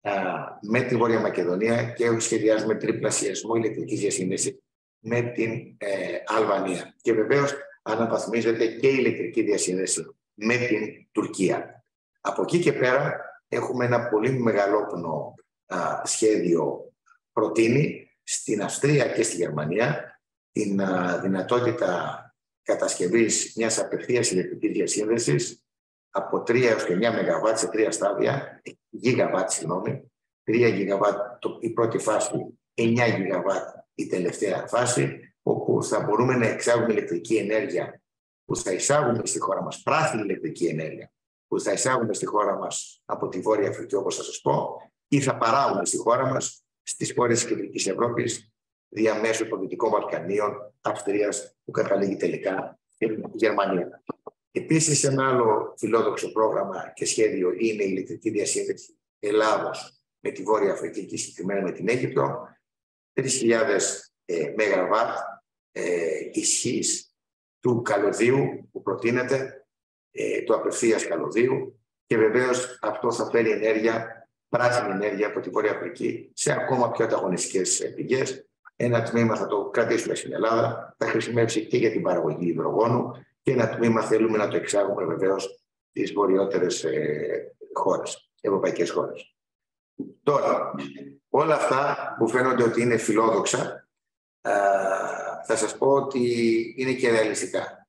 [SPEAKER 5] με τη Βόρεια Μακεδονία και σχεδιάζουμε τριπλασιασμό ηλεκτρικής διασύνδεσης με την ε, Αλβανία. Και βεβαίως αναβαθμίζεται και η ηλεκτρική διασύνδεση με την Τουρκία. Από εκεί και πέρα έχουμε ένα πολύ μεγαλόπνο α, σχέδιο προτείνει στην Αυστρία και στη Γερμανία την α, δυνατότητα κατασκευής μιας απευθείας ηλεκτρικής διασύνδεσης από τρία έως εννιά μεγαβάτ σε τρία στάδια, γίγαβατ, συγγνώμη, τρία γίγαβατ η πρώτη φάση, εννιά γίγαβατ η τελευταία φάση, όπου θα μπορούμε να εξάγουμε ηλεκτρική ενέργεια που θα εισάγουμε στη χώρα μας, πράσινη ηλεκτρική ενέργεια, που θα εισάγουμε στη χώρα μας από τη Βόρεια Αφρική, όπως θα σας πω, ή θα παράγουμε στη χώρα μας, στις χώρες της Κεντρικής Ευρώπης, διαμέσου των Δυτικών Βαλκανίων, Αυστρίας, που καταλήγει τελικά στην Γερμανία. Επίσης, ένα άλλο φιλόδοξο πρόγραμμα και σχέδιο είναι η ηλεκτρική διασύνδεση Ελλάδος με τη Βόρεια Αφρική και συγκεκριμένα με την Αίγυπτο. τρεις χιλιάδες ε, μεγαβάτ ε, ισχύς του καλωδίου που προτείνεται, ε, του απευθείας καλωδίου, και βεβαίως αυτό θα φέρει ενέργεια, πράσινη ενέργεια από τη Βόρεια Αφρική σε ακόμα πιο ανταγωνιστικές πηγές. Ένα τμήμα θα το κρατήσουμε στην Ελλάδα, θα χρησιμεύσει και για την παραγωγή υδρογόνου και ένα τμήμα θέλουμε να το εξάγουμε βεβαίως στις βορειότερες ε, χώρες, ευρωπαϊκές χώρες. Τώρα, όλα αυτά που φαίνονται ότι είναι φιλόδοξα, α, θα σας πω ότι είναι και ρεαλιστικά.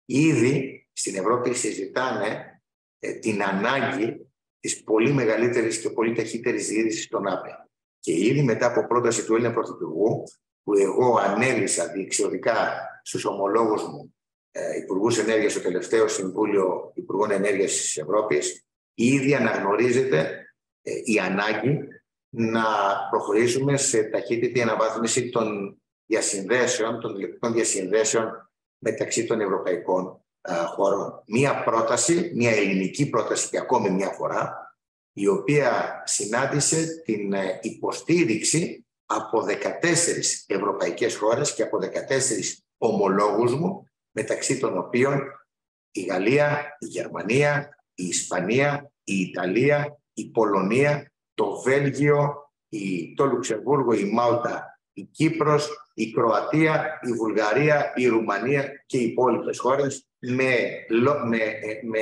[SPEAKER 5] Ήδη στην Ευρώπη συζητάνε ε, την ανάγκη της πολύ μεγαλύτερης και πολύ ταχύτερης διείσδυσης των ΑΠΕ. Και ήδη μετά από πρόταση του Έλληνα Πρωθυπουργού, που εγώ ανέλησα διεξοδικά στους ομολόγους μου ε, Υπουργούς Ενέργειας στο τελευταίο Συμβούλιο Υπουργών Ενέργειας της Ευρώπης, ήδη αναγνωρίζεται ε, η ανάγκη να προχωρήσουμε σε ταχύτητη αναβάθμιση των διασυνδέσεων, των ηλεκτρικών διασυνδέσεων μεταξύ των ευρωπαϊκών α, χωρών. Μία πρόταση, μία ελληνική πρόταση και ακόμη μία φορά, η οποία συνάντησε την υποστήριξη από δεκατέσσερις ευρωπαϊκές χώρες και από δεκατέσσερις ομολόγους μου, μεταξύ των οποίων η Γαλλία, η Γερμανία, η Ισπανία, η Ιταλία, η Πολωνία, το Βέλγιο, η, το Λουξεμβούργο, η Μάλτα, η Κύπρος, η Κροατία, η Βουλγαρία, η Ρουμανία και οι υπόλοιπες χώρες με, με, με,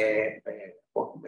[SPEAKER 5] με,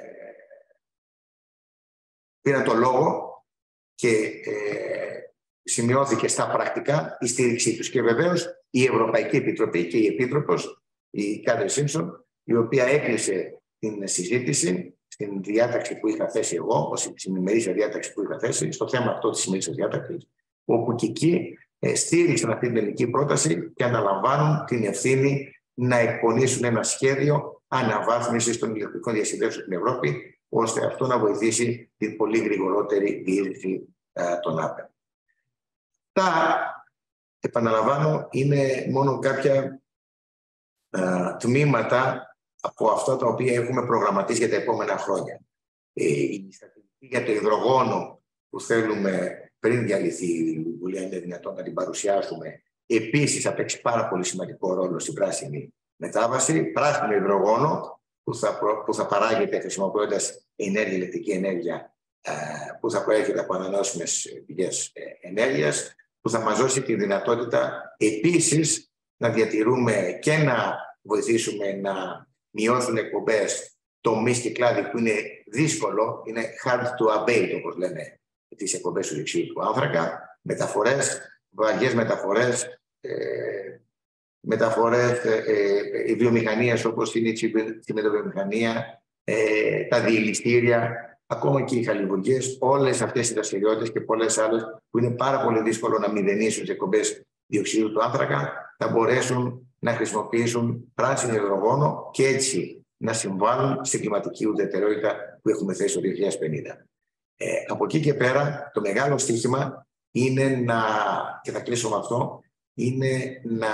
[SPEAKER 5] πήραν το λόγο και ε, σημειώθηκε στα πρακτικά η στήριξή τους. Και βεβαίως η Ευρωπαϊκή Επιτροπή και η Επίτροπος, η Κάτριν Σίμψον, η οποία έκλεισε την συζήτηση στην διάταξη που είχα θέσει εγώ, ως στην ημερήσια διάταξη που είχα θέσει, στο θέμα αυτό της ημερήσιας διάταξης, όπου και εκεί ε, στήριξαν αυτή την ελληνική πρόταση και αναλαμβάνουν την ευθύνη να εκπονήσουν ένα σχέδιο αναβάθμισης των ηλεκτρικών διασυνδέσεων στην Ευρώπη, ώστε αυτό να βοηθήσει την πολύ γρηγορότερη διείσδυση ε, των ΑΠΕ. Τα, επαναλαμβάνω, είναι μόνο κάποια ε, τμήματα από αυτά τα οποία έχουμε προγραμματίσει για τα επόμενα χρόνια. Ε, η στρατηγική για το υδρογόνο που θέλουμε πριν διαλυθεί η Βουλή, είναι δυνατόν να την παρουσιάσουμε, επίσης θα παίξει πάρα πολύ σημαντικό ρόλο στην πράσινη μετάβαση. Πράσινο υδρογόνο που θα, προ, που θα παράγεται χρησιμοποιώντας ενέργεια, ηλεκτρική ενέργεια ε, που θα προέρχεται από ανανεώσιμες πηγές ε, ενέργειας, που θα μας δώσει τη δυνατότητα επίσης να διατηρούμε και να βοηθήσουμε να μειώθουν εκπομπές τομείς και κλάδοι που είναι δύσκολο, είναι hard to abate, όπως λένε, τις εκπομπές του διοξείδου του άνθρακα, μεταφορές, βαριές μεταφορές, ε, μεταφορές ε, ε, βιομηχανίας όπως είναι η τσιμεντοβιομηχανία, ε, τα διελιστήρια, ακόμα και οι χαλιβουργίες, όλες αυτές οι δραστηριότητες και πολλές άλλες που είναι πάρα πολύ δύσκολο να μηδενίσουν τις εκπομπές διοξείδου του άνθρακα, θα μπορέσουν να χρησιμοποιήσουν πράσινο υδρογόνο και έτσι να συμβάλλουν στην κλιματική ουδετερότητα που έχουμε θέσει το δύο χιλιάδες πενήντα. Ε, από εκεί και πέρα, το μεγάλο στοίχημα είναι να, και θα κλείσω με αυτό, είναι να,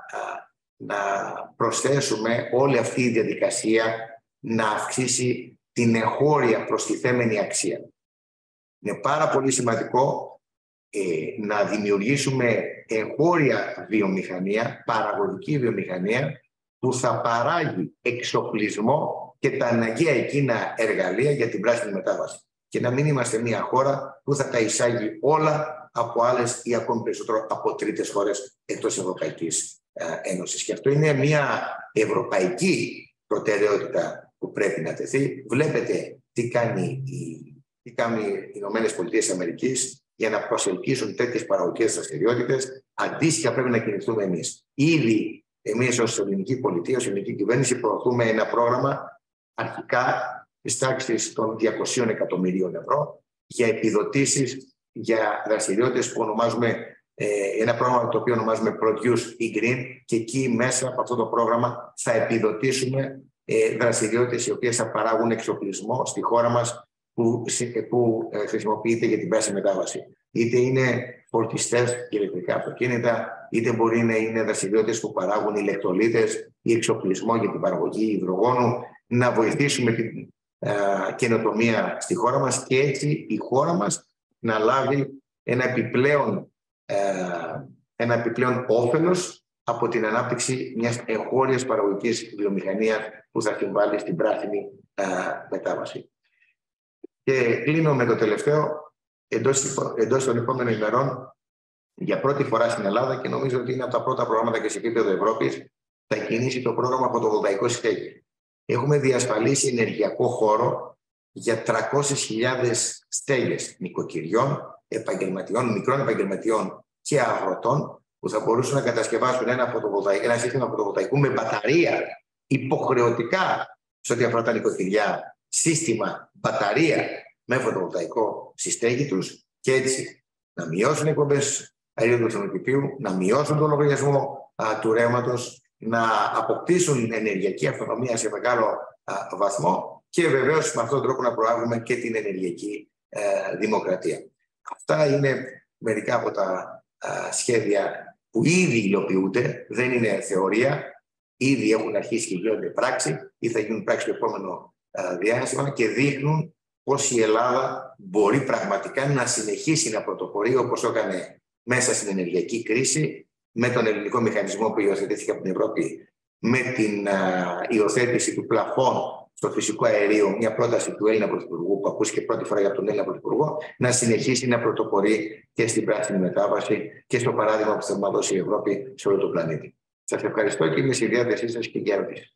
[SPEAKER 5] να προσθέσουμε όλη αυτή η διαδικασία να αυξήσει την εγχώρια προστιθέμενη αξία. Είναι πάρα πολύ σημαντικό ε, να δημιουργήσουμε εγχώρια βιομηχανία, παραγωγική βιομηχανία, που θα παράγει εξοπλισμό και τα αναγκαία εκείνα εργαλεία για την πράσινη μετάβαση. Και να μην είμαστε μια χώρα που θα τα εισάγει όλα από άλλες ή ακόμη περισσότερο από τρίτες χώρες εκτός Ευρωπαϊκής Ένωσης. Και αυτό είναι μια ευρωπαϊκή προτεραιότητα που πρέπει να τεθεί. Βλέπετε τι κάνει οι, τι κάνει οι Ηνωμένες Πολιτείες Αμερικής για να προσελκύσουν τέτοιες παραγωγικές δραστηριότητες. Αντίστοιχα πρέπει να κινηθούμε εμείς. Ήδη εμείς ως ελληνική πολιτεία, ως ελληνική κυβέρνηση προωθούμε ένα πρόγραμμα αρχικά της τάξης των διακοσίων εκατομμυρίων ευρώ για επιδοτήσεις για δραστηριότητες που ονομάζουμε ε, ένα πρόγραμμα το οποίο ονομάζουμε Produce e-Green, και εκεί μέσα από αυτό το πρόγραμμα θα επιδοτήσουμε ε, δραστηριότητες οι οποίες θα παράγουν εξοπλισμό στη χώρα μας που, που ε, χρησιμοποιείται για την πράσινη μετάβαση. Είτε είναι φορτιστές και ηλεκτρικά αυτοκίνητα, είτε μπορεί να είναι δραστηριότητες που παράγουν ηλεκτρολίτες ή εξοπλισμό για την παραγωγή υδρογόνου, να βοηθήσουμε την ε, καινοτομία στη χώρα μας και έτσι η χώρα μας να λάβει ένα επιπλέον, ε, ένα επιπλέον όφελος από την ανάπτυξη μιας εγχώριας παραγωγικής βιομηχανίας που θα συμβάλλει στην πράσινη ε, μετάβαση. Και κλείνω με το τελευταίο. Εντός, εντός των επόμενων ημερών, για πρώτη φορά στην Ελλάδα, και νομίζω ότι είναι από τα πρώτα προγράμματα και σε επίπεδο Ευρώπης, θα κινήσει το πρόγραμμα φωτοβολταϊκό στέγη. Έχουμε διασφαλίσει ενεργειακό χώρο για τριακόσιες χιλιάδες στέγες νοικοκυριών, επαγγελματιών, μικρών επαγγελματιών και αγροτών, που θα μπορούσαν να κατασκευάσουν ένα, ένα σύστημα φωτοβολταϊκού με μπαταρία υποχρεωτικά σε ό,τι αφορά τα νοικοκυριά, σύστημα μπαταρία με φωτοβολταϊκό στη στέγη τους, και έτσι να μειώσουν εκπομπές αερίων του θερμοκηπίου, να μειώσουν τον λογαριασμό α, του ρεύματος, να αποκτήσουν ενεργειακή αυτονομία σε μεγάλο α, βαθμό και βεβαίως με αυτόν τον τρόπο να προάγουμε και την ενεργειακή α, δημοκρατία. Αυτά είναι μερικά από τα α, σχέδια που ήδη υλοποιούνται, δεν είναι θεωρία, ήδη έχουν αρχίσει και γίνονται πράξη ή θα γίνουν πράξη το επόμενο α, διάστημα και δείχνουν πώς η Ελλάδα μπορεί πραγματικά να συνεχίσει να πρωτοπορεί όπως έκανε μέσα στην ενεργειακή κρίση, με τον ελληνικό μηχανισμό που υιοθετήθηκε από την Ευρώπη, με την α, υιοθέτηση του πλαφών στο φυσικό αέριο, μια πρόταση του Έλληνα Πρωθυπουργού που ακούστηκε πρώτη φορά για τον Έλληνα Πρωθυπουργό, να συνεχίσει να πρωτοπορεί και στην πράσινη μετάβαση και στο παράδειγμα που θα μας δώσει η Ευρώπη σε όλο τον πλανήτη. Σας ευχαριστώ και είμαι στη διάθεσή σας και για ερωτήσεις.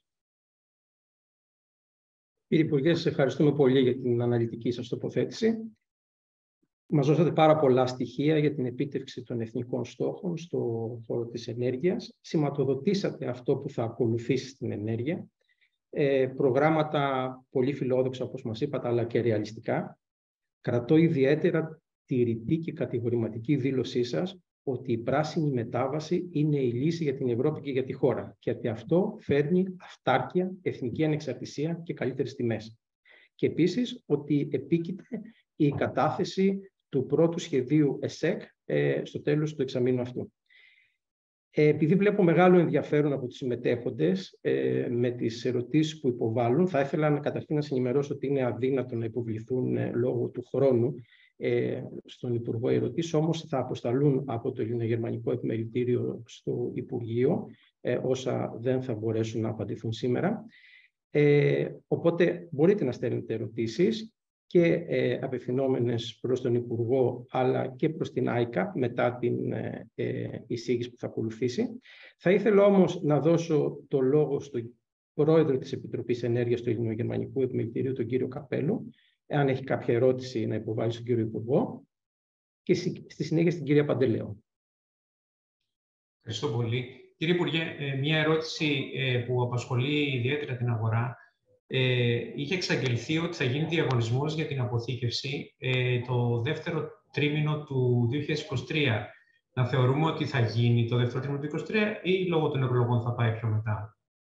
[SPEAKER 1] Κύριε Υπουργέ, σας ευχαριστούμε πολύ για την αναλυτική σας τοποθέτηση. Μας δώσατε πάρα πολλά στοιχεία για την επίτευξη των εθνικών στόχων στο χώρο της ενέργειας. Σηματοδοτήσατε αυτό που θα ακολουθήσει στην ενέργεια. Ε, προγράμματα πολύ φιλόδοξα, όπως μας είπατε, αλλά και ρεαλιστικά. Κρατώ ιδιαίτερα τη ρητή και κατηγορηματική δήλωσή σας ότι η πράσινη μετάβαση είναι η λύση για την Ευρώπη και για τη χώρα. Γιατί αυτό φέρνει αυτάρκεια, εθνική ανεξαρτησία και καλύτερες τιμές. Και επίσης ότι επίκειται η κατάθεση του πρώτου σχεδίου ΕΣΕΚ ε, στο τέλος του εξαμήνου αυτού. Ε, επειδή βλέπω μεγάλο ενδιαφέρον από τους συμμετέχοντες ε, με τις ερωτήσεις που υποβάλλουν, θα ήθελα να καταρχήν να σας ενημερώσω ότι είναι αδύνατο να υποβληθούν ε, λόγω του χρόνου ε, στον Υπουργό ερωτήσεις, όμως θα αποσταλούν από το Ελληνογερμανικό Επιμελητήριο στο Υπουργείο, ε, όσα δεν θα μπορέσουν να απαντηθούν σήμερα. Ε, οπότε μπορείτε να στέλνετε ερωτήσεις και ε, απευθυνόμενες προς τον Υπουργό, αλλά και προς την άικα μετά την ε, εισήγηση που θα ακολουθήσει. Θα ήθελα όμως να δώσω το λόγο στον πρόεδρο της Επιτροπής Ενέργειας του Ελληνογερμανικού Επιμελητηρίου, τον κύριο Καπέλο, εάν έχει κάποια ερώτηση να υποβάλει στον κύριο Υπουργό, και στη συνέχεια στην κυρία Παντελέου.
[SPEAKER 3] Ευχαριστώ πολύ. Κύριε Υπουργέ, μια ερώτηση που απασχολεί ιδιαίτερα την αγορά. Είχε εξαγγελθεί ότι θα γίνει διαγωνισμός για την αποθήκευση το δεύτερο τρίμηνο του δύο χιλιάδες είκοσι τρία. Να θεωρούμε ότι θα γίνει το δεύτερο τρίμηνο του είκοσι τρία ή λόγω των ευρωεκλογών θα πάει πιο μετά?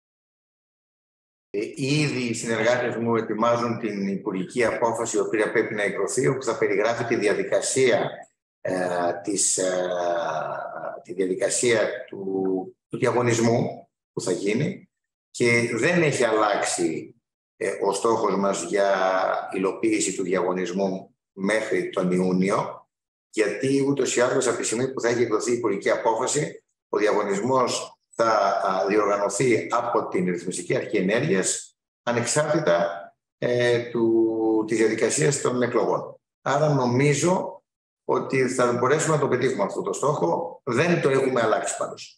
[SPEAKER 5] Ήδη οι συνεργάτες μου ετοιμάζουν την υπουργική απόφαση, η οποία πρέπει να εκδοθεί, όπου θα περιγράφει τη διαδικασία, ε, της, ε, τη διαδικασία του, του διαγωνισμού που θα γίνει, και δεν έχει αλλάξει ε, ο στόχος μας για υλοποίηση του διαγωνισμού μέχρι τον Ιούνιο, γιατί ούτως ή άλλως από τη στιγμή που θα έχει εκδοθεί η υπουργική απόφαση, ο διαγωνισμός θα διοργανωθεί από την Ρυθμιστική Αρχή Ενέργειας ανεξάρτητα ε, του, της διαδικασίας των εκλογών. Άρα νομίζω ότι θα μπορέσουμε να το πετύχουμε αυτό το στόχο. Δεν το έχουμε αλλάξει πάντως.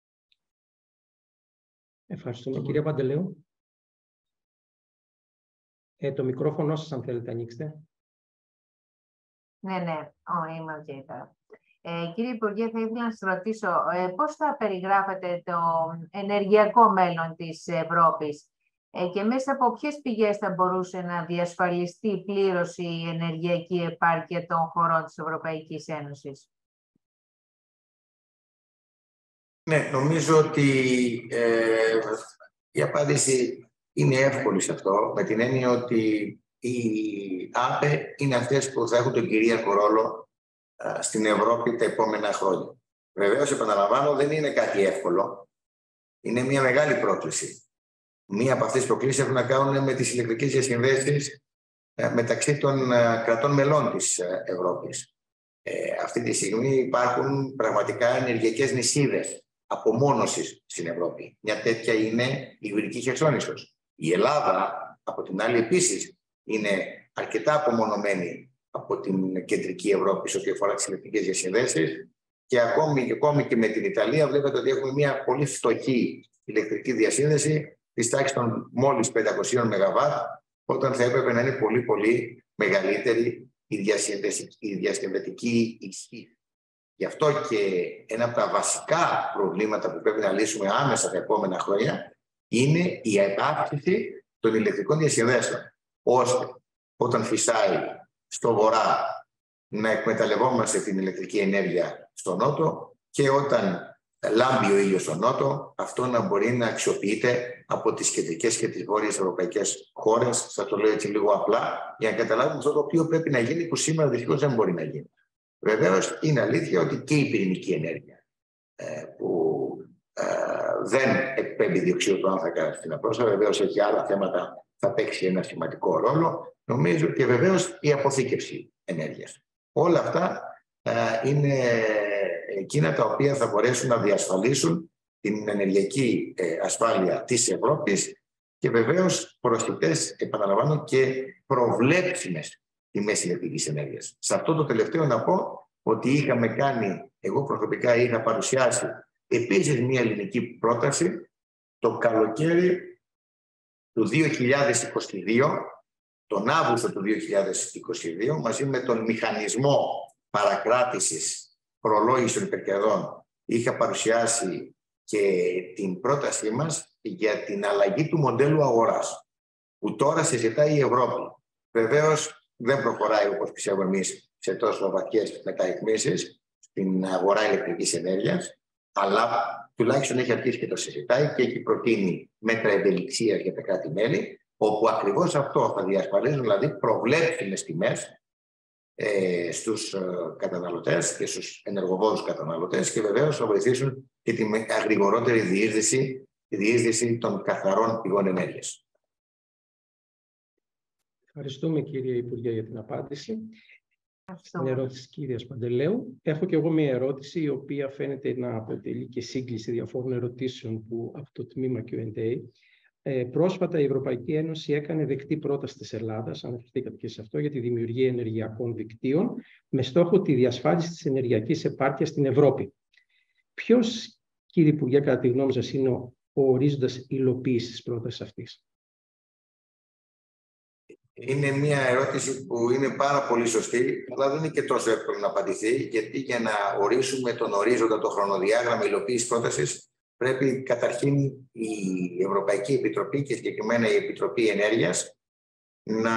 [SPEAKER 1] Ευχαριστούμε. Κυρία Παντελέου. Ε, το μικρόφωνο σας, αν θέλετε, ανοίξτε.
[SPEAKER 4] Ναι, ναι. Oh, είμαι okay, τώρα. Ε, κύριε Υπουργέ, θα ήθελα να σας ρωτήσω ε, πώς θα περιγράφετε το ενεργειακό μέλλον της Ευρώπης ε, και μέσα από ποιες πηγές θα μπορούσε να διασφαλιστεί πλήρως η ενεργειακή επάρκεια των χωρών της Ευρωπαϊκής Ένωσης?
[SPEAKER 5] Ναι, νομίζω ότι ε, η απάντηση είναι εύκολη σε αυτό, με την έννοια ότι οι ΑΠΕ είναι αυτές που θα έχουν τον κυρίαρχο ρόλο στην Ευρώπη τα επόμενα χρόνια. Βεβαίως, επαναλαμβάνω, δεν είναι κάτι εύκολο. Είναι μια μεγάλη πρόκληση. Μία από αυτές τις προκλήσεις έχουν να κάνουν με τις ηλεκτρικές διασυνδέσεις μεταξύ των κρατών μελών της Ευρώπης. Ε, αυτή τη στιγμή υπάρχουν πραγματικά ενεργειακές νησίδες απομόνωσης στην Ευρώπη. Μια τέτοια είναι η Ιβηρική Χερσόνησος. Η Ελλάδα, από την άλλη, επίσης είναι αρκετά απομονωμένη από την κεντρική Ευρώπη σε ό,τι αφορά τις ηλεκτρικές διασυνδέσεις, και ακόμη, ακόμη και με την Ιταλία βλέπετε ότι έχουμε μια πολύ φτωχή ηλεκτρική διασύνδεση της τάξης των μόλις πεντακόσια μεγαβάτ, όταν θα έπρεπε να είναι πολύ πολύ μεγαλύτερη η, η διασυνδετική ισχύ. Γι' αυτό και ένα από τα βασικά προβλήματα που πρέπει να λύσουμε άμεσα τα επόμενα χρόνια είναι η αύξηση των ηλεκτρικών διασυνδέσεων, ώστε όταν φυσάει στο βορρά να εκμεταλλευόμαστε την ηλεκτρική ενέργεια στο νότο, και όταν λάμπει ο ήλιος στο νότο, αυτό να μπορεί να αξιοποιείται από τις κεντρικές και τις βόρειες ευρωπαϊκές χώρες. Θα το λέω έτσι λίγο απλά, για να καταλάβουμε αυτό το οποίο πρέπει να γίνει, που σήμερα δυστυχώς δεν μπορεί να γίνει. Βεβαίως, είναι αλήθεια ότι και η πυρηνική ενέργεια, ε, που ε, δεν εκπέμπει διοξείδιο του άνθρακα στην ατμόσφαιρα, βεβαίως έχει άλλα θέματα, θα παίξει ένα σημαντικό ρόλο. Νομίζω, και βεβαίως η αποθήκευση ενέργειας. Όλα αυτά ε, είναι εκείνα τα οποία θα μπορέσουν να διασφαλίσουν την ενεργειακή ε, ασφάλεια της Ευρώπης, και βεβαίως προσιτές, επαναλαμβάνω, και προβλέψιμες τιμές ηλεκτρικής ενέργειας. Σε αυτό το τελευταίο να πω ότι είχαμε κάνει, εγώ προσωπικά είχα παρουσιάσει επίσης μια ελληνική πρόταση το καλοκαίρι του δύο χιλιάδες είκοσι δύο, τον Αύγουστο του δύο χιλιάδες είκοσι δύο, μαζί με τον μηχανισμό παρακράτησης προλόγησης των υπερκερδών, είχα παρουσιάσει και την πρότασή μας για την αλλαγή του μοντέλου αγοράς, που τώρα συζητάει η Ευρώπη. Βεβαίως δεν προχωράει, όπως πιστεύουμε εμείς, σε τόσο βαθιές μεταρρυθμίσεις στην αγορά ηλεκτρικής ενέργειας, αλλά τουλάχιστον έχει αρχίσει και το συζητάει και έχει προτείνει μέτρα ευελιξίας για τα κράτη-μέλη, όπου ακριβώς αυτό θα διασφαλίζουν, δηλαδή προβλέψιμες τιμές ε, στους ε, καταναλωτές και στους ενεργοβόρους καταναλωτές, και βεβαίως θα βοηθήσουν και τη γρηγορότερη διείσδυση, τη διείσδυση των καθαρών πηγών ενέργειας.
[SPEAKER 1] Ευχαριστούμε, κύριε Υπουργέ, για την απάντηση. Στην ερώτηση της κυρίας Παντελέου. Έχω και εγώ μία ερώτηση, η οποία φαίνεται να αποτελεί και σύγκληση διαφόρων ερωτήσεων που από το τμήμα κιου εντ έι. Ε, πρόσφατα η Ευρωπαϊκή Ένωση έκανε δεκτή πρόταση της Ελλάδας, αναφερθήκατε και σε αυτό, για τη δημιουργία ενεργειακών δικτύων με στόχο τη διασφάλιση της ενεργειακής επάρκειας στην Ευρώπη. Ποιος, κύριε Υπουργέ, κατά τη γνώμη σας, είναι ο ο ορίζοντας υλοποίησης της πρότασης αυτής?
[SPEAKER 5] Είναι μια ερώτηση που είναι πάρα πολύ σωστή, αλλά δεν είναι και τόσο εύκολο να απαντηθεί, γιατί για να ορίσουμε τον ορίζοντα, το χρονοδιάγραμμα υλοποίησης πρότασης, πρέπει καταρχήν η Ευρωπαϊκή Επιτροπή και συγκεκριμένα η Επιτροπή Ενέργειας να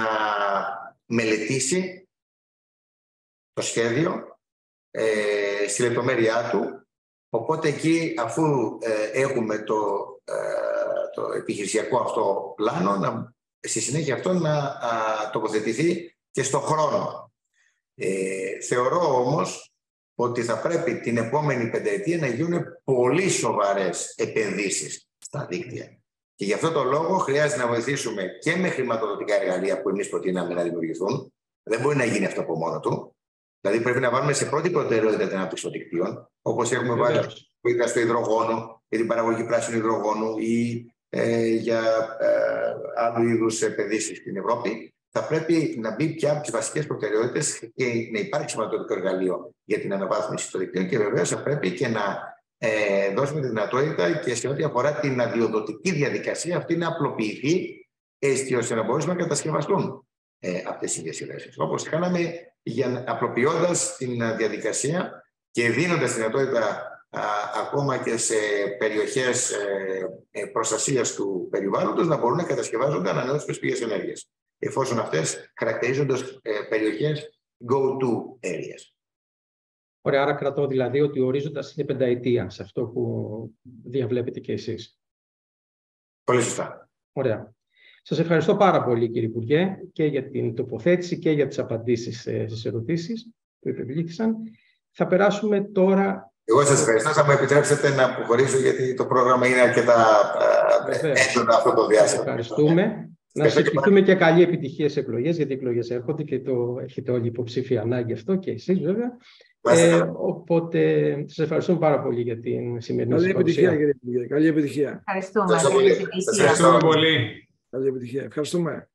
[SPEAKER 5] μελετήσει το σχέδιο ε, στη λεπτομέρειά του. Οπότε εκεί, αφού ε, έχουμε το, ε, το επιχειρησιακό αυτό πλάνο, να, στη συνέχεια αυτό να α, τοποθετηθεί και στο χρόνο. Ε, θεωρώ όμως ότι θα πρέπει την επόμενη πενταετία να γίνουν πολύ σοβαρές επενδύσεις στα δίκτυα. Και γι' αυτό το λόγο χρειάζεται να βοηθήσουμε και με χρηματοδοτικά εργαλεία που εμείς προτείναμε να δημιουργηθούν. Δεν μπορεί να γίνει αυτό από μόνο του. Δηλαδή, πρέπει να βάλουμε σε πρώτη προτεραιότητα την ανάπτυξη των δικτύων, όπως έχουμε βάλει βοήθεια στο υδρογόνο, για την παραγωγή πράσινου υδρογόνου ή ε, για ε, άλλου είδους επενδύσεις στην Ευρώπη. Θα πρέπει να μπει πια από τις βασικές προτεραιότητες και να υπάρξει χρηματοδοτικό εργαλείο για την αναβάθμιση των δικτύων και βεβαίως θα πρέπει και να ε, δώσουμε τη δυνατότητα και σε ό,τι αφορά την αδειοδοτική διαδικασία αυτή να απλοποιηθεί, έτσι ώστε να μπορέσουμε να κατασκευαστούν ε, αυτές οι διασυνδέσεις. Όπως κάναμε για απλοποιώντας την διαδικασία και δίνοντας τη δυνατότητα α, ακόμα και σε περιοχές ε, προστασίας του περιβάλλοντος να μπορούν να κατασκευάζονται ανανεώσιμες πηγές ενέργειας, εφόσον αυτές χαρακτηρίζονται ως ε, περιοχές go-to areas.
[SPEAKER 1] Ωραία, άρα κρατώ δηλαδή ότι ο ορίζοντας είναι πενταετία, σε αυτό που διαβλέπετε και εσείς.
[SPEAKER 5] Πολύ σωστά.
[SPEAKER 1] Ωραία. Σας ευχαριστώ πάρα πολύ, κύριε Υπουργέ, και για την τοποθέτηση και για τις απαντήσεις στις ερωτήσεις που επιβλήθησαν. Θα περάσουμε τώρα...
[SPEAKER 5] Εγώ σας ευχαριστώ. Θα μου επιτρέψετε να αποχωρήσω, γιατί το πρόγραμμα είναι αρκετά έντονο αυτό το διάστημα.
[SPEAKER 1] Ευχαριστούμε. Να σας ευχηθούμε και καλή επιτυχία σε εκλογές, γιατί οι εκλογές έρχονται και το έχετε όλοι υποψήφια ανάγκη αυτό και εσείς βέβαια. Ε, οπότε σας ευχαριστούμε πάρα πολύ για την σημερινή
[SPEAKER 2] Καλή επιτυχία, κύριε Υπουργέ. Καλή επιτυχία.
[SPEAKER 4] Ευχαριστούμε.
[SPEAKER 5] Ευχαριστώ πολύ.
[SPEAKER 3] Ευχαριστούμε πολύ.
[SPEAKER 2] Καλή επιτυχία. Ευχαριστούμε.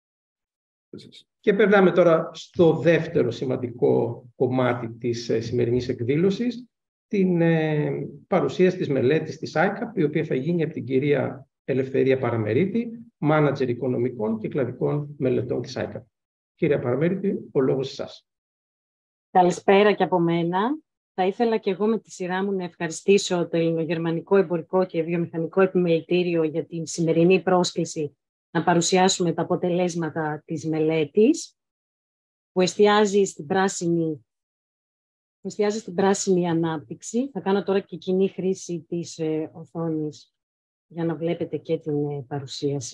[SPEAKER 1] Και περνάμε τώρα στο δεύτερο σημαντικό κομμάτι της ε, σημερινής εκδήλωσης, την ε, παρουσίαση της μελέτης της άι κέι πι, η οποία θα γίνει από την κυρία Ελευθερία Παραμερίτη, μάνατζερ οικονομικών και κλαδικών μελετών της άι κέι πι. Κυρία Παραμερίτη, ο λόγος σε εσάς.
[SPEAKER 6] Καλησπέρα και από μένα. Θα ήθελα και εγώ με τη σειρά μου να ευχαριστήσω το Ελληνογερμανικό Εμπορικό και Βιομηχανικό Επιμελητήριο για την σημερινή πρόσκληση να παρουσιάσουμε τα αποτελέσματα της μελέτης που εστιάζει στην πράσινη, που εστιάζει στην πράσινη ανάπτυξη. Θα κάνω τώρα και κοινή χρήση της ε, οθόνης για να βλέπετε και την ε, παρουσίαση.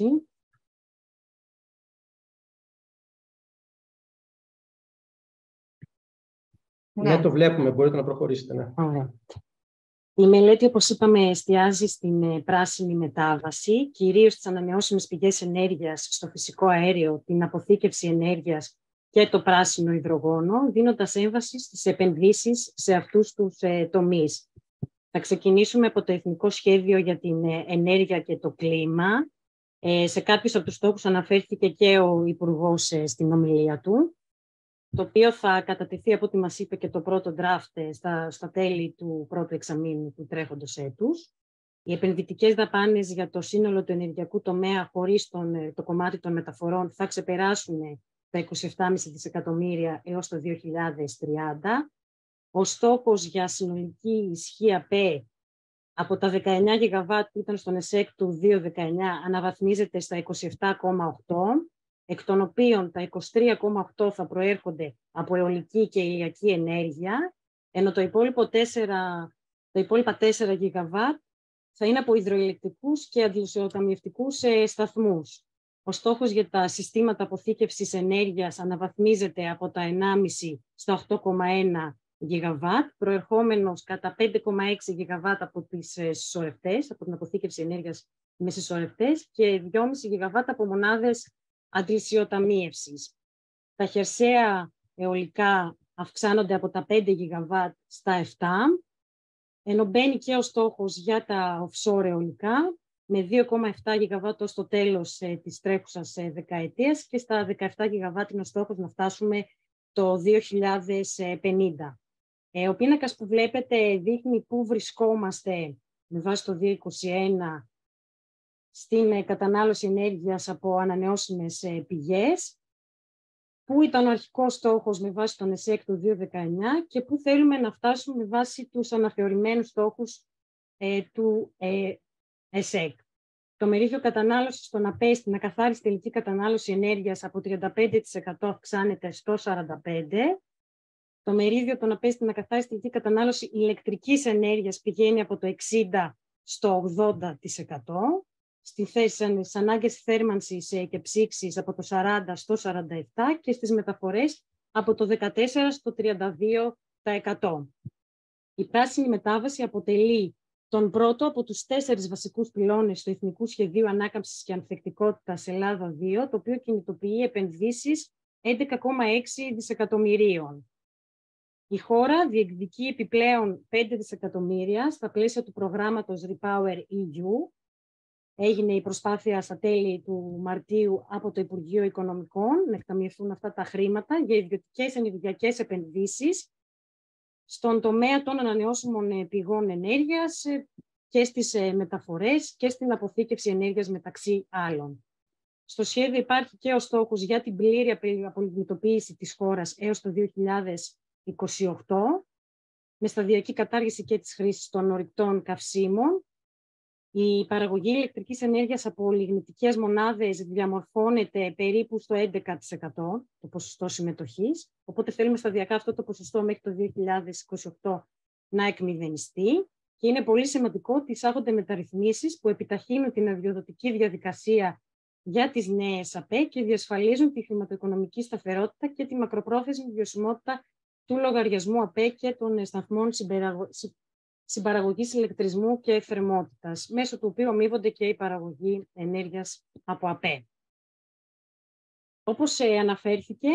[SPEAKER 1] Ναι, ναι, το βλέπουμε. Μπορείτε να προχωρήσετε. Ναι.
[SPEAKER 6] Ωραία. Η μελέτη, όπως είπαμε, εστιάζει στην πράσινη μετάβαση, κυρίως στις ανανεώσιμες πηγές ενέργειας, στο φυσικό αέριο, την αποθήκευση ενέργειας και το πράσινο υδρογόνο, δίνοντας έμφαση στις επενδύσεις σε αυτούς τους ε, τομείς. Θα ξεκινήσουμε από το Εθνικό Σχέδιο για την Ενέργεια και το Κλίμα. Ε, σε κάποιους από τους στόχους αναφέρθηκε και ο Υπουργός ε, στην ομιλία του, το οποίο θα κατατεθεί, από ό,τι μας είπε, και το πρώτο draft στα, στα τέλη του πρώτου εξαμήνου του τρέχοντος έτους. Οι επενδυτικές δαπάνες για το σύνολο του ενεργειακού τομέα, χωρίς τον, το κομμάτι των μεταφορών, θα ξεπεράσουν τα είκοσι επτά κόμμα πέντε δισεκατομμύρια έως το δύο χιλιάδες τριάντα. Ο στόχος για συνολική ισχύ ΑΠΕ από τα δεκαεννιά γιγαβάτ που ήταν στον ΕΣΕΚ του δύο χιλιάδες δεκαεννιά αναβαθμίζεται στα είκοσι επτά κόμμα οκτώ, εκ των οποίων τα είκοσι τρία κόμμα οκτώ θα προέρχονται από αιωλική και ηλιακή ενέργεια, ενώ το υπόλοιπο τέσσερα, τα υπόλοιπα τέσσερα γιγαβάτ θα είναι από υδροηλεκτρικούς και αντιοσιοταμιευτικούς σταθμούς. Ο στόχος για τα συστήματα αποθήκευσης ενέργειας αναβαθμίζεται από τα ενάμιση στα οκτώ κόμμα ένα γιγαβάτ, προερχόμενος κατά πέντε κόμμα έξι γιγαβάτ από τις συσσωρευτές, από την αποθήκευση ενέργειας με συσσωρευτές, και δυόμιση γιγαβάτ από μονάδες αντισιοταμίευσης. Τα χερσαία αιωλικά αυξάνονται από τα πέντε γιγαβάτ στα επτά, ενώ μπαίνει και ο στόχος για τα offshore αιωλικά με δύο κόμμα επτά γιγαβάτ ως το τέλος ε, της τρέχουσας ε, δεκαετίας, και στα δεκαεπτά γιγαβάτ είναι ο στόχος να φτάσουμε το δύο χιλιάδες πενήντα. Ε, ο πίνακας που βλέπετε δείχνει πού βρισκόμαστε με βάση το δύο χιλιάδες είκοσι ένα στην κατανάλωση ενέργειας από ανανεώσιμες πηγές, πού ήταν ο αρχικός στόχος με βάση τον ΕΣΕΚ του δύο χιλιάδες δεκαεννιά και πού θέλουμε να φτάσουμε με βάση τους αναθεωρημένους στόχους ε, του ε, ΕΣΕΚ. Το μερίδιο κατανάλωσης στον ΑΠΕ στην ακαθάριστη τελική κατανάλωση ενέργειας από τριάντα πέντε τοις εκατό αυξάνεται στο σαράντα πέντε τοις εκατό. Το μερίδιο των ΑΠΕ στην ακαθάριστη τελική κατανάλωση ηλεκτρικής ενέργειας πηγαίνει από το εξήντα τοις εκατό στο ογδόντα τοις εκατό. Στη θέση στις ανάγκες θέρμανσης και ψήξης από το σαράντα τοις εκατό στο σαράντα επτά τοις εκατό και στις μεταφορές από το δεκατέσσερα τοις εκατό στο τριάντα δύο τοις εκατό. Η πράσινη μετάβαση αποτελεί τον πρώτο από τους τέσσερις βασικούς πυλώνες του Εθνικού Σχεδίου Ανάκαμψης και Ανθεκτικότητας Ελλάδα δύο, το οποίο κινητοποιεί επενδύσεις έντεκα κόμμα έξι δισεκατομμυρίων. Η χώρα διεκδικεί επιπλέον πέντε δισεκατομμύρια στα πλαίσια του προγράμματος REPower ι γιου. Έγινε η προσπάθεια στα τέλη του Μαρτίου από το Υπουργείο Οικονομικών να εκταμιευθούν αυτά τα χρήματα για ιδιωτικές ενεργειακές επενδύσεις στον τομέα των ανανεώσιμων πηγών ενέργειας και στις μεταφορές και στην αποθήκευση ενέργειας μεταξύ άλλων. Στο σχέδιο υπάρχει και ο στόχος για την πλήρη απολιγνητοποίηση της χώρας έως το δύο χιλιάδες είκοσι οκτώ, με σταδιακή κατάργηση και της χρήσης των ορυκτών καυσίμων. Η παραγωγή ηλεκτρικής ενέργειας από λιγνητικές μονάδες διαμορφώνεται περίπου στο έντεκα τοις εκατό το ποσοστό συμμετοχής, οπότε θέλουμε σταδιακά αυτό το ποσοστό μέχρι το δύο χιλιάδες είκοσι οκτώ να εκμηδενιστεί και είναι πολύ σημαντικό ότι εισάγονται μεταρρυθμίσεις που επιταχύνουν την αδειοδοτική διαδικασία για τις νέες ΑΠΕ και διασφαλίζουν τη χρηματοοικονομική σταθερότητα και τη μακροπρόθεσμη βιωσιμότητα του λογαριασμού ΑΠΕ και των σταθμών συμπεραγω... συμπαραγωγής ηλεκτρισμού και θερμότητας, μέσω του οποίου αμείβονται και η παραγωγή ενέργειας από ΑΠΕ. Όπως ε, αναφέρθηκε,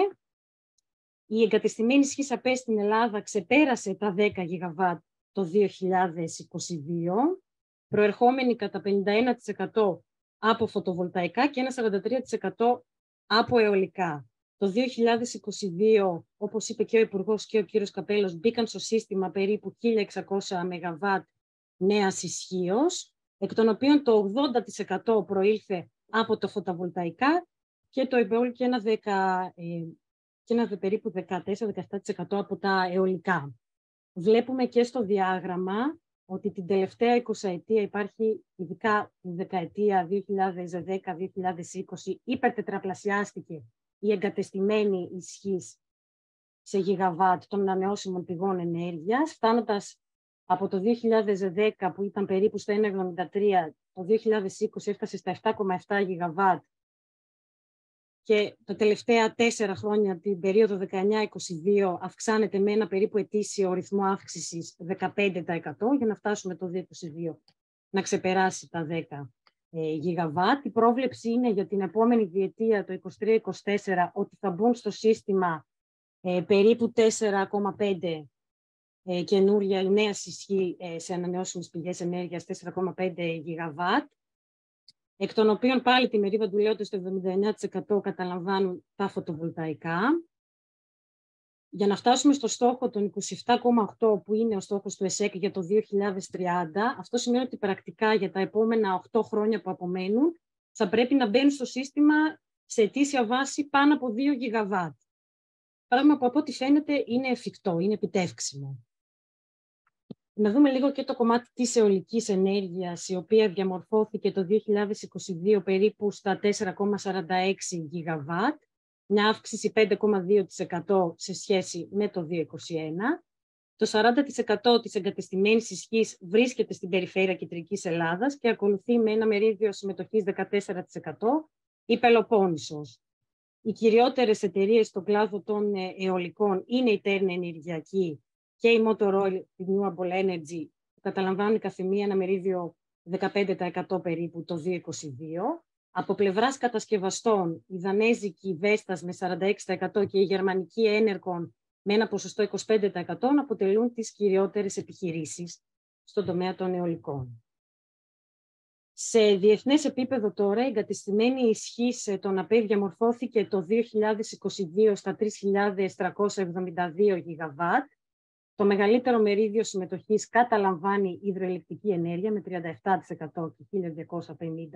[SPEAKER 6] η εγκατεστημένη ισχύς ΑΠΕ στην Ελλάδα ξεπέρασε τα δέκα γιγαβάτ το δύο χιλιάδες είκοσι δύο, προερχόμενη κατά πενήντα ένα τοις εκατό από φωτοβολταϊκά και ένα σαράντα τρία τοις εκατό από αιωλικά. Το δύο χιλιάδες είκοσι δύο, όπως είπε και ο Υπουργός και ο κύριος Καπέλος, μπήκαν στο σύστημα περίπου χίλια εξακόσια μεγαβάτ νέας ισχύως, εκ των οποίων το ογδόντα τοις εκατό προήλθε από το φωτοβολταϊκά και το υπόλοιπο και ένα, δέκα, ε, και ένα περίπου δεκατέσσερα με δεκαεπτά τοις εκατό από τα αιωλικά. Βλέπουμε και στο διάγραμμα ότι την τελευταία εικοσαετία υπάρχει, ειδικά τη δεκαετία δύο χιλιάδες δέκα με δύο χιλιάδες είκοσι, υπερτετραπλασιάστηκε η εγκατεστημένη ισχύς σε γιγαβάτ των ανανεώσιμων πηγών ενέργειας, φτάνοντας από το δύο χιλιάδες δέκα που ήταν περίπου στο ένα κόμμα εβδομήντα τρία, το δύο χιλιάδες είκοσι έφτασε στα επτά κόμμα επτά γιγαβάτ και τα τελευταία τέσσερα χρόνια, την περίοδο δεκαεννιά είκοσι δύο, αυξάνεται με ένα περίπου ετήσιο ρυθμό αύξησης δεκαπέντε τοις εκατό για να φτάσουμε το δύο χιλιάδες είκοσι δύο να ξεπεράσει τα δέκα γιγαβάτ. Η πρόβλεψη είναι για την επόμενη διετία, το είκοσι τρία είκοσι τέσσερα, ότι θα μπουν στο σύστημα ε, περίπου τέσσερα κόμμα πέντε ε, καινούρια νέα ισχύ ε, σε ανανεώσιμες πηγές ενέργειας, τέσσερα κόμμα πέντε γιγαβάτ, εκ των οποίων πάλι τη μερίδα του λέω στο εβδομήντα εννέα τοις εκατό καταλαμβάνουν τα φωτοβολταϊκά. Για να φτάσουμε στο στόχο των είκοσι επτά κόμμα οκτώ που είναι ο στόχος του ΕΣΕΚ για το δύο χιλιάδες τριάντα, αυτό σημαίνει ότι πρακτικά για τα επόμενα οκτώ χρόνια που απομένουν θα πρέπει να μπαίνουν στο σύστημα σε ετήσια βάση πάνω από δύο γιγαβάτ. Πράγμα που από ό,τι φαίνεται είναι εφικτό, είναι επιτεύξιμο. Να δούμε λίγο και το κομμάτι της αιωλικής ενέργειας, η οποία διαμορφώθηκε το δύο χιλιάδες είκοσι δύο περίπου στα τέσσερα κόμμα σαράντα έξι γιγαβάτ, μια αύξηση πέντε κόμμα δύο τοις εκατό σε σχέση με το δύο χιλιάδες είκοσι ένα. Το σαράντα τοις εκατό της εγκατεστημένης ισχύς βρίσκεται στην περιφέρεια Κεντρικής Ελλάδας και ακολουθεί με ένα μερίδιο συμμετοχής δεκατέσσερα τοις εκατό η Πελοπόννησος. Οι κυριότερες εταιρείες στον κλάδο των αιωλικών είναι η Terna Ενεργειακή και η Motor Oil Renewable Energy, που καταλαμβάνουν καθεμία ένα μερίδιο δεκαπέντε τοις εκατό περίπου το δύο χιλιάδες είκοσι δύο. Από πλευράς κατασκευαστών, η δανέζικη Vestas με σαράντα έξι τοις εκατό και η γερμανική Enercon με ένα ποσοστό είκοσι πέντε τοις εκατό αποτελούν τις κυριότερες επιχειρήσεις στον τομέα των αιωλικών. Σε διεθνές επίπεδο τώρα, η εγκατεστημένη ισχύς των ΑΠΕ διαμορφώθηκε το δύο χιλιάδες είκοσι δύο στα τρεις χιλιάδες τριακόσια εβδομήντα δύο γιγαβάτ. Το μεγαλύτερο μερίδιο συμμετοχής καταλαμβάνει η υδροηλεκτρική ενέργεια με τριάντα επτά τοις εκατό και χίλια διακόσια πενήντα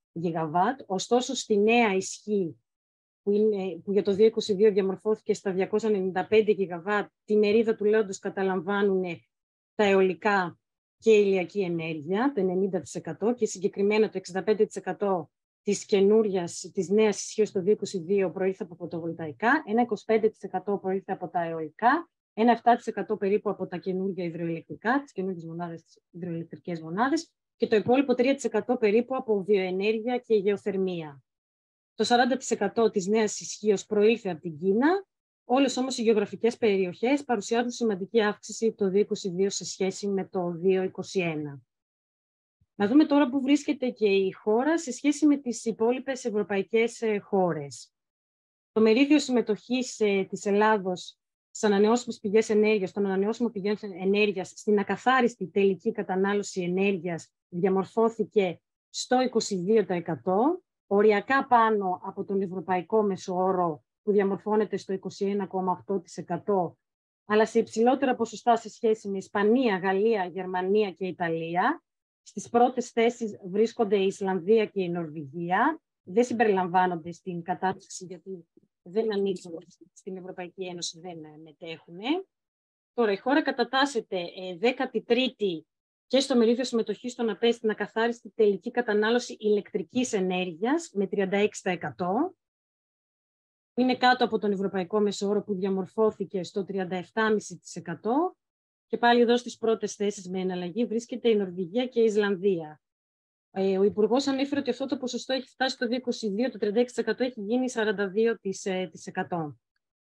[SPEAKER 6] γιγαβάτ. Ωστόσο, στη νέα ισχύ, που, είναι, που για το δύο χιλιάδες είκοσι δύο διαμορφώθηκε στα διακόσια ενενήντα πέντε γιγαβάτ, τη μερίδα του λέοντος καταλαμβάνουν τα αιωλικά και η ηλιακή ενέργεια, το ενενήντα τοις εκατό, και συγκεκριμένα το εξήντα πέντε τοις εκατό της καινούριας, της νέας ισχύως το δύο χιλιάδες είκοσι δύο προήλθε από φωτοβολταϊκά, ένα είκοσι πέντε τοις εκατό προήλθε από τα αιωλικά, ένα επτά τοις εκατό περίπου από τα καινούργια υδροηλεκτρικά, τις καινούργιες μονάδες, τις υδροηλεκτρικές μονάδες, και το υπόλοιπο τρία τοις εκατό περίπου από βιοενέργεια και γεωθερμία. Το σαράντα τοις εκατό της νέας ισχύως προήλθε από την Κίνα. Όλες όμως οι γεωγραφικές περιοχές παρουσιάζουν σημαντική αύξηση το δύο χιλιάδες είκοσι δύο σε σχέση με το δύο χιλιάδες είκοσι ένα. Να δούμε τώρα που βρίσκεται και η χώρα σε σχέση με τις υπόλοιπες ευρωπαϊκές χώρες. Το μερίδιο συμμετοχής της Ελλάδος στις ανανεώσιμες πηγές ενέργειας, των ανανεώσιμων πηγών ενέργειας, στην ακαθάριστη τελική κατανάλωση ενέργειας διαμορφώθηκε στο είκοσι δύο τοις εκατό, οριακά πάνω από τον ευρωπαϊκό μεσοόρο που διαμορφώνεται στο είκοσι ένα κόμμα οκτώ τοις εκατό, αλλά σε υψηλότερα ποσοστά σε σχέση με Ισπανία, Γαλλία, Γερμανία και Ιταλία. Στις πρώτες θέσεις βρίσκονται η Ισλανδία και η Νορβηγία. Δεν συμπεριλαμβάνονται στην κατάσταση γιατί δεν ανήκουν στην Ευρωπαϊκή Ένωση, δεν μετέχουν. Τώρα η χώρα κατατάσσεται δέκατη τρίτη και στο μερίδιο συμμετοχής στον ΑΠΕ στην ακαθάριστη τελική κατανάλωση ηλεκτρικής ενέργειας με τριάντα έξι τοις εκατό. Είναι κάτω από τον ευρωπαϊκό μεσόωρο που διαμορφώθηκε στο τριάντα επτά κόμμα πέντε τοις εκατό. Και πάλι εδώ στις πρώτες θέσεις με εναλλαγή βρίσκεται η Νορβηγία και η Ισλανδία. Ο Υπουργός ανέφερε ότι αυτό το ποσοστό έχει φτάσει το δύο χιλιάδες είκοσι δύο, το τριάντα έξι τοις εκατό έχει γίνει σαράντα δύο τοις εκατό.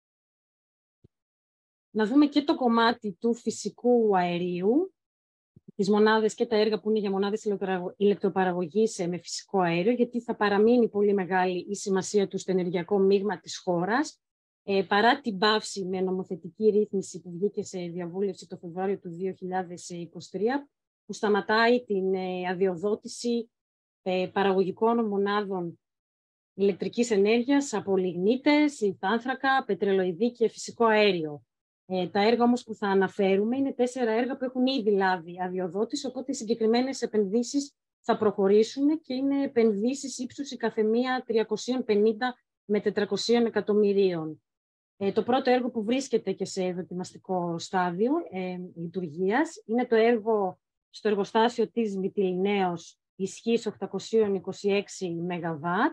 [SPEAKER 6] Να δούμε και το κομμάτι του φυσικού αερίου, τις μονάδες και τα έργα που είναι για μονάδες ηλεκτροπαραγωγής με φυσικό αέριο, γιατί θα παραμείνει πολύ μεγάλη η σημασία του στο ενεργειακό μείγμα της χώρας, ε, παρά την πάυση με νομοθετική ρύθμιση που βγήκε σε διαβούλευση το Φεβρουάριο του δύο χιλιάδες είκοσι τρία, που σταματάει την ε, αδειοδότηση ε, παραγωγικών μονάδων ηλεκτρικής ενέργειας από λιγνίτες, υδάνθρακα, πετρελοειδή και φυσικό αέριο. Ε, τα έργα όμως που θα αναφέρουμε είναι τέσσερα έργα που έχουν ήδη λάβει αδειοδότηση, οπότε οι συγκεκριμένες επενδύσεις θα προχωρήσουν και είναι επενδύσεις ύψους η καθεμία τριακόσια πενήντα με τετρακόσια εκατομμυρίων. Ε, το πρώτο έργο που βρίσκεται και σε δοκιμαστικό στάδιο ε, λειτουργίας είναι το έργο στο εργοστάσιο της Μυτιληναίος ισχύς οκτακόσια είκοσι έξι μεγαβάτ,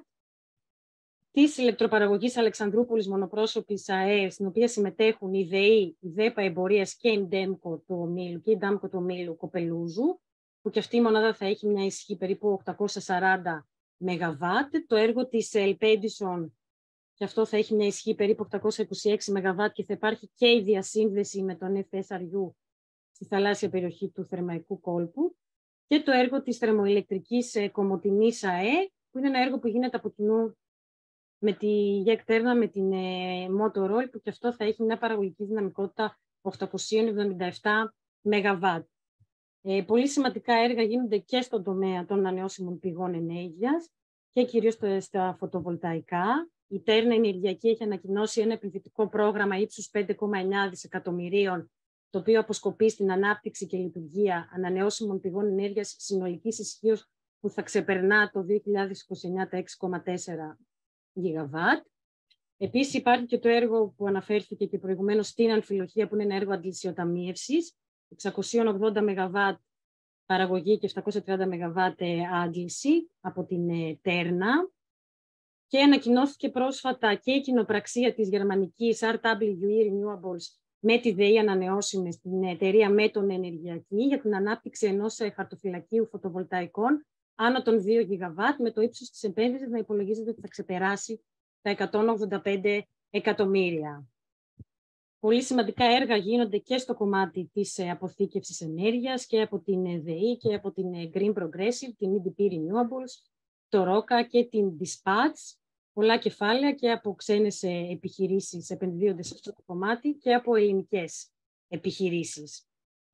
[SPEAKER 6] της ηλεκτροπαραγωγής Αλεξανδρούπολης μονοπρόσωπης ΑΕ, στην οποία συμμετέχουν η ΔΕΗ, η ΔΕΠΑ Εμπορίας και η Ντέμκο του ομίλου και η Ντάμκο του ομίλου Κοπελούζου, που και αυτή η μονάδα θα έχει μια ισχύ περίπου οκτακόσια σαράντα μεγαβάτ. Το έργο της Ελπέντισον, και αυτό θα έχει μια ισχύ περίπου οκτακόσια είκοσι έξι μεγαβάτ και θα υπάρχει και η διασύνδεση με τον εφ ες αρ γιου στη θαλάσσια περιοχή του Θερμαϊκού κόλπου. Και το έργο της θερμοηλεκτρικής Κομοτηνής ΑΕ, που είναι ένα έργο που γίνεται από κοινού με τη ΓΕΚΤΕΡΝΑ, με την ε, Motorola, που και αυτό θα έχει μια παραγωγική δυναμικότητα οκτακόσια εβδομήντα επτά μεγαβάτ. Ε, πολύ σημαντικά έργα γίνονται και στον τομέα των ανανεώσιμων πηγών ενέργειας και κυρίως στα φωτοβολταϊκά. Η Τέρνα Ενεργειακή έχει ανακοινώσει ένα επενδυτικό πρόγραμμα ύψους πέντε κόμμα εννιά δισεκατομμυρίων, το οποίο αποσκοπεί στην ανάπτυξη και λειτουργία ανανεώσιμων πηγών ενέργειας συνολικής ισχύως που θα ξεπερνά το δύο χιλιάδες είκοσι εννιά τα έξι κόμμα τέσσερα γιγαβάτ. Επίσης υπάρχει και το έργο που αναφέρθηκε και προηγουμένως στην Αμφιλοχία, που είναι ένα έργο αντλησιοταμίευσης, εξακόσια ογδόντα μεγαβάτ παραγωγή και επτακόσια τριάντα μεγαβάτ άντληση από την Τέρνα. Και ανακοινώθηκε πρόσφατα και η κοινοπραξία της γερμανικής αρ ντάμπλιου ι Renewables με τη ΔΕΗ Ανανεώσιμες, την εταιρεία Μέτων Ενεργειακή, για την ανάπτυξη ενός χαρτοφυλακίου φωτοβολταϊκών άνω των δύο γιγαβάτ, με το ύψος της επένδυσης να υπολογίζεται ότι θα ξεπεράσει τα εκατόν ογδόντα πέντε εκατομμύρια. Πολύ σημαντικά έργα γίνονται και στο κομμάτι της αποθήκευσης ενέργειας και από την ΔΕΗ και από την Green Progressive, την ι ντι πι Renewables, το ΡΟΚΑ και την Dispatch. Πολλά κεφάλαια και από ξένες επιχειρήσεις επενδύονται σε αυτό το κομμάτι και από ελληνικές επιχειρήσεις.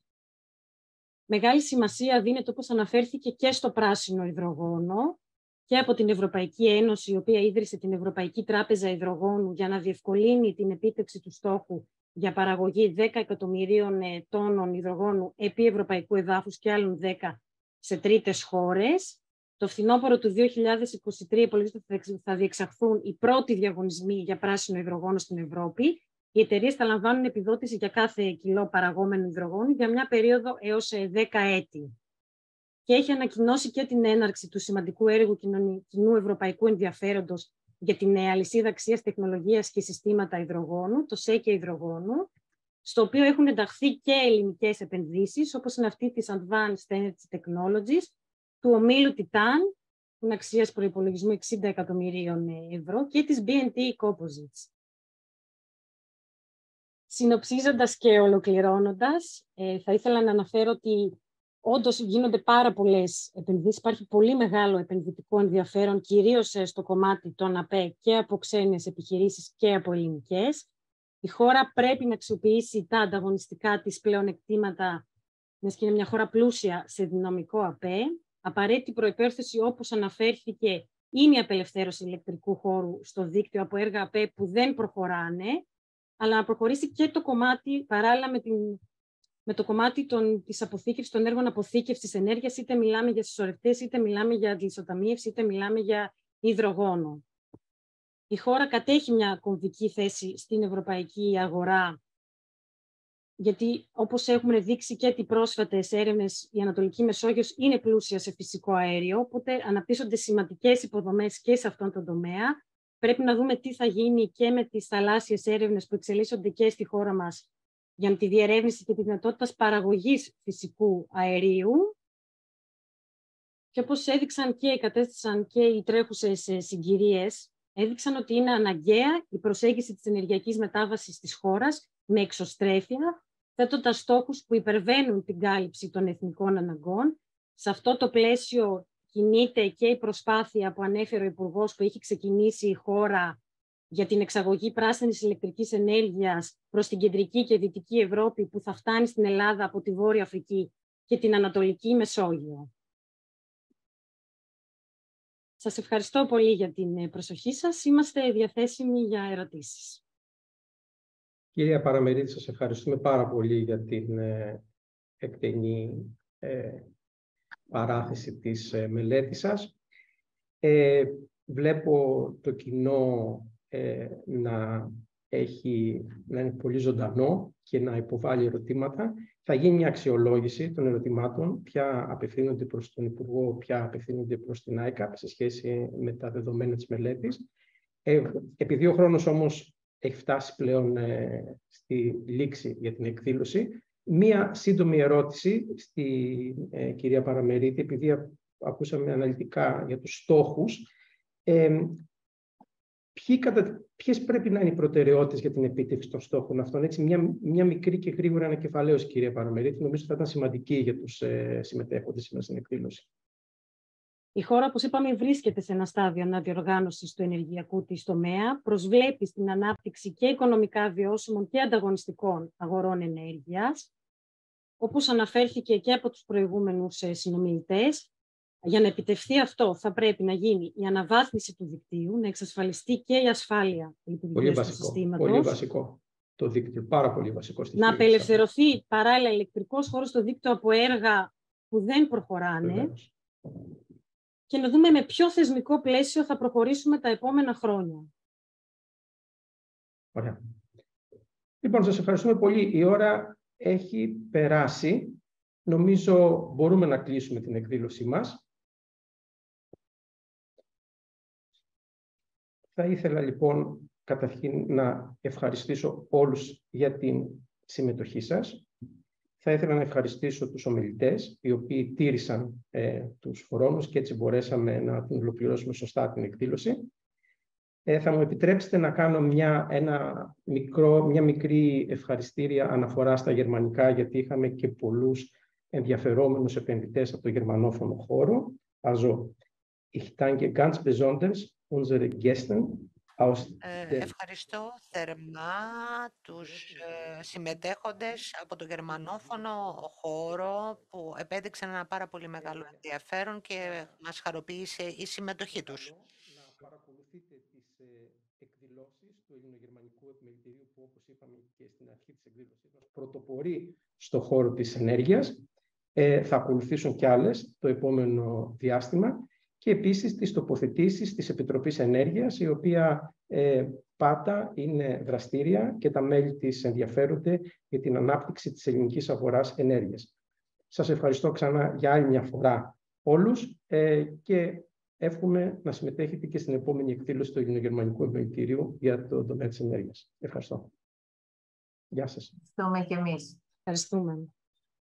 [SPEAKER 6] Μεγάλη σημασία δίνεται, όπως αναφέρθηκε, και στο πράσινο υδρογόνο και από την Ευρωπαϊκή Ένωση, η οποία ίδρυσε την Ευρωπαϊκή Τράπεζα Υδρογόνου για να διευκολύνει την επίτευξη του στόχου για παραγωγή δέκα εκατομμυρίων τόνων υδρογόνου επί ευρωπαϊκού εδάφους και άλλων δέκα σε τρίτες χώρες. Το φθινόπωρο του δύο χιλιάδες είκοσι τρία υπολογίζεται ότι θα διεξαχθούν οι πρώτοι διαγωνισμοί για πράσινο υδρογόνο στην Ευρώπη. Οι εταιρείες θα λαμβάνουν επιδότηση για κάθε κιλό παραγόμενου υδρογόνου για μια περίοδο έως δέκα έτη. Και έχει ανακοινώσει και την έναρξη του σημαντικού έργου κοινού ευρωπαϊκού ενδιαφέροντος για την αλυσίδα αξίας τεχνολογίας και συστήματα υδρογόνου, το ΣΕΚΕ υδρογόνου, στο οποίο έχουν ενταχθεί και ελληνικές επενδύσεις, όπως είναι αυτή της Advanced Energy Technologies, του ομίλου Titan, που είναι αξίας προϋπολογισμού εξήντα εκατομμυρίων ευρώ, και της μπι εν τι Composites. Συνοψίζοντας και ολοκληρώνοντας, ε, θα ήθελα να αναφέρω ότι όντως γίνονται πάρα πολλές επενδύσεις. Υπάρχει πολύ μεγάλο επενδυτικό ενδιαφέρον, κυρίως στο κομμάτι των ΑΠΕ και από ξένες επιχειρήσεις και από ελληνικές. Η χώρα πρέπει να αξιοποιήσει τα ανταγωνιστικά της πλεονεκτήματα, μιας και είναι μια χώρα πλούσια σε δυναμικό ΑΠΕ. Απαραίτητη προϋπόθεση, όπως αναφέρθηκε, είναι η απελευθέρωση ηλεκτρικού χώρου στο δίκτυο από έργα ΑΠΕ που δεν προχωράνε, αλλά να προχωρήσει και το κομμάτι παράλληλα με, την, με το κομμάτι των, της αποθήκευσης, των έργων αποθήκευσης ενέργειας, είτε μιλάμε για συσσωρευτές, είτε μιλάμε για αντισοταμίευση, είτε μιλάμε για υδρογόνο. Η χώρα κατέχει μια κομβική θέση στην ευρωπαϊκή αγορά, γιατί όπως έχουμε δείξει και τις πρόσφατες έρευνες, η Ανατολική Μεσόγειος είναι πλούσια σε φυσικό αέριο, οπότε αναπτύσσονται σημαντικές υποδομές και σε αυτόν τον τομέα. Πρέπει να δούμε τι θα γίνει και με τις θαλάσσιες έρευνες που εξελίσσονται και στη χώρα μας για τη διερεύνηση και τη δυνατότητα παραγωγής φυσικού αερίου. Και όπως έδειξαν και κατέστησαν και οι τρέχουσες συγκυρίες, έδειξαν ότι είναι αναγκαία η προσέγγιση της ενεργειακής μετάβασης της χώρας με εξωστρέφεια, θέτοντας στόχους που υπερβαίνουν την κάλυψη των εθνικών αναγκών. Σε αυτό το πλαίσιο κινείται και η προσπάθεια που ανέφερε ο Υπουργός, που έχει ξεκινήσει η χώρα για την εξαγωγή πράσινης ηλεκτρικής ενέργειας προς την κεντρική και δυτική Ευρώπη, που θα φτάνει στην Ελλάδα από τη Βόρεια Αφρική και την Ανατολική Μεσόγειο. Σας ευχαριστώ πολύ για την προσοχή σας. Είμαστε διαθέσιμοι για ερωτήσεις.
[SPEAKER 1] Κυρία Παραμερίτη, σας ευχαριστούμε πάρα πολύ για την ε, εκτενή ε, παράθεση της ε, μελέτης σας. Ε, βλέπω το κοινό ε, να, έχει, να είναι πολύ ζωντανό και να υποβάλει ερωτήματα. Θα γίνει μια αξιολόγηση των ερωτημάτων, ποια απευθύνονται προς τον Υπουργό, ποια απευθύνονται προς την ΆΙΚΑΠ σε σχέση με τα δεδομένα της μελέτης. Ε, επειδή ο χρόνος όμως έχει φτάσει πλέον ε, στη λήξη για την εκδήλωση, μία σύντομη ερώτηση στη ε, κυρία Παραμερίτη, επειδή ακούσαμε αναλυτικά για τους στόχους. Ε, ποιοι κατα... Ποιες πρέπει να είναι οι προτεραιότητες για την επίτευξη των στόχων αυτών? Έτσι, μια, μια μικρή και γρήγορη ανακεφαλαίωση, κυρία Παραμερίτη, νομίζω θα ήταν σημαντική για τους ε, συμμετέχοντες σήμερα στην εκδήλωση.
[SPEAKER 6] Η χώρα, όπως είπαμε, βρίσκεται σε ένα στάδιο αναδιοργάνωσης του ενεργειακού της τομέα, προσβλέπει στην ανάπτυξη και οικονομικά βιώσιμων και ανταγωνιστικών αγορών ενέργειας. Όπως αναφέρθηκε και από τους προηγούμενους συνομιλητές, για να επιτευχθεί αυτό θα πρέπει να γίνει η αναβάθμιση του δικτύου, να εξασφαλιστεί και η ασφάλεια λειτουργίας του συστήματος.
[SPEAKER 1] Πολύ βασικό το δίκτυο, πάρα πολύ βασικό στοιχείο.
[SPEAKER 6] Να απελευθερωθεί παράλληλα ηλεκτρικός χώρος στο δίκτυο από έργα που δεν προχωράνε. Βεβαίως. Και να δούμε με ποιο θεσμικό πλαίσιο θα προχωρήσουμε τα επόμενα χρόνια.
[SPEAKER 1] Ωραία. Λοιπόν, σας ευχαριστούμε πολύ. Η ώρα έχει περάσει. Νομίζω μπορούμε να κλείσουμε την εκδήλωσή μας. Θα ήθελα λοιπόν καταρχήν να ευχαριστήσω όλους για την συμμετοχή σας. Θα ήθελα να ευχαριστήσω τους ομιλητές, οι οποίοι τήρησαν ε, τους χρόνους και έτσι μπορέσαμε να την ολοκληρώσουμε σωστά την εκδήλωση. Ε, θα μου επιτρέψετε να κάνω μια, ένα μικρό, μια μικρή ευχαριστήρια αναφορά στα γερμανικά, γιατί είχαμε και πολλούς ενδιαφερόμενους επενδυτές από το γερμανόφωνο χώρο. Also, ich danke ganz besonders unsere Gästen.
[SPEAKER 7] Ε, ευχαριστώ θερμά τους ε, συμμετέχοντες από το γερμανόφωνο χώρο που επέδειξαν ένα πάρα πολύ μεγάλο ενδιαφέρον και μας χαροποίησε η συμμετοχή τους.
[SPEAKER 1] Να παρακολουθείτε τις ε, εκδηλώσεις του Ελληνογερμανικού Επιμελητηρίου που, όπως είπαμε και στην αρχή της εκδήλωσης μας, πρωτοπορεί στο χώρο της ενέργειας. Ε, θα ακολουθήσουν κι άλλες το επόμενο διάστημα. και επίσης τις τοποθετήσεις της Επιτροπής Ενέργειας, η οποία ε, πάντα είναι δραστήρια και τα μέλη της ενδιαφέρονται για την ανάπτυξη της ελληνικής αγοράς ενέργειας. Σας ευχαριστώ ξανά για άλλη μια φορά όλους ε, και εύχομαι να συμμετέχετε και στην επόμενη εκδήλωση του Ελληνογερμανικού Επιμελητηρίου για το τομέα της ενέργειας. Ευχαριστώ. Γεια σας.
[SPEAKER 4] Ευχαριστούμε και εμείς.
[SPEAKER 6] Ευχαριστούμε.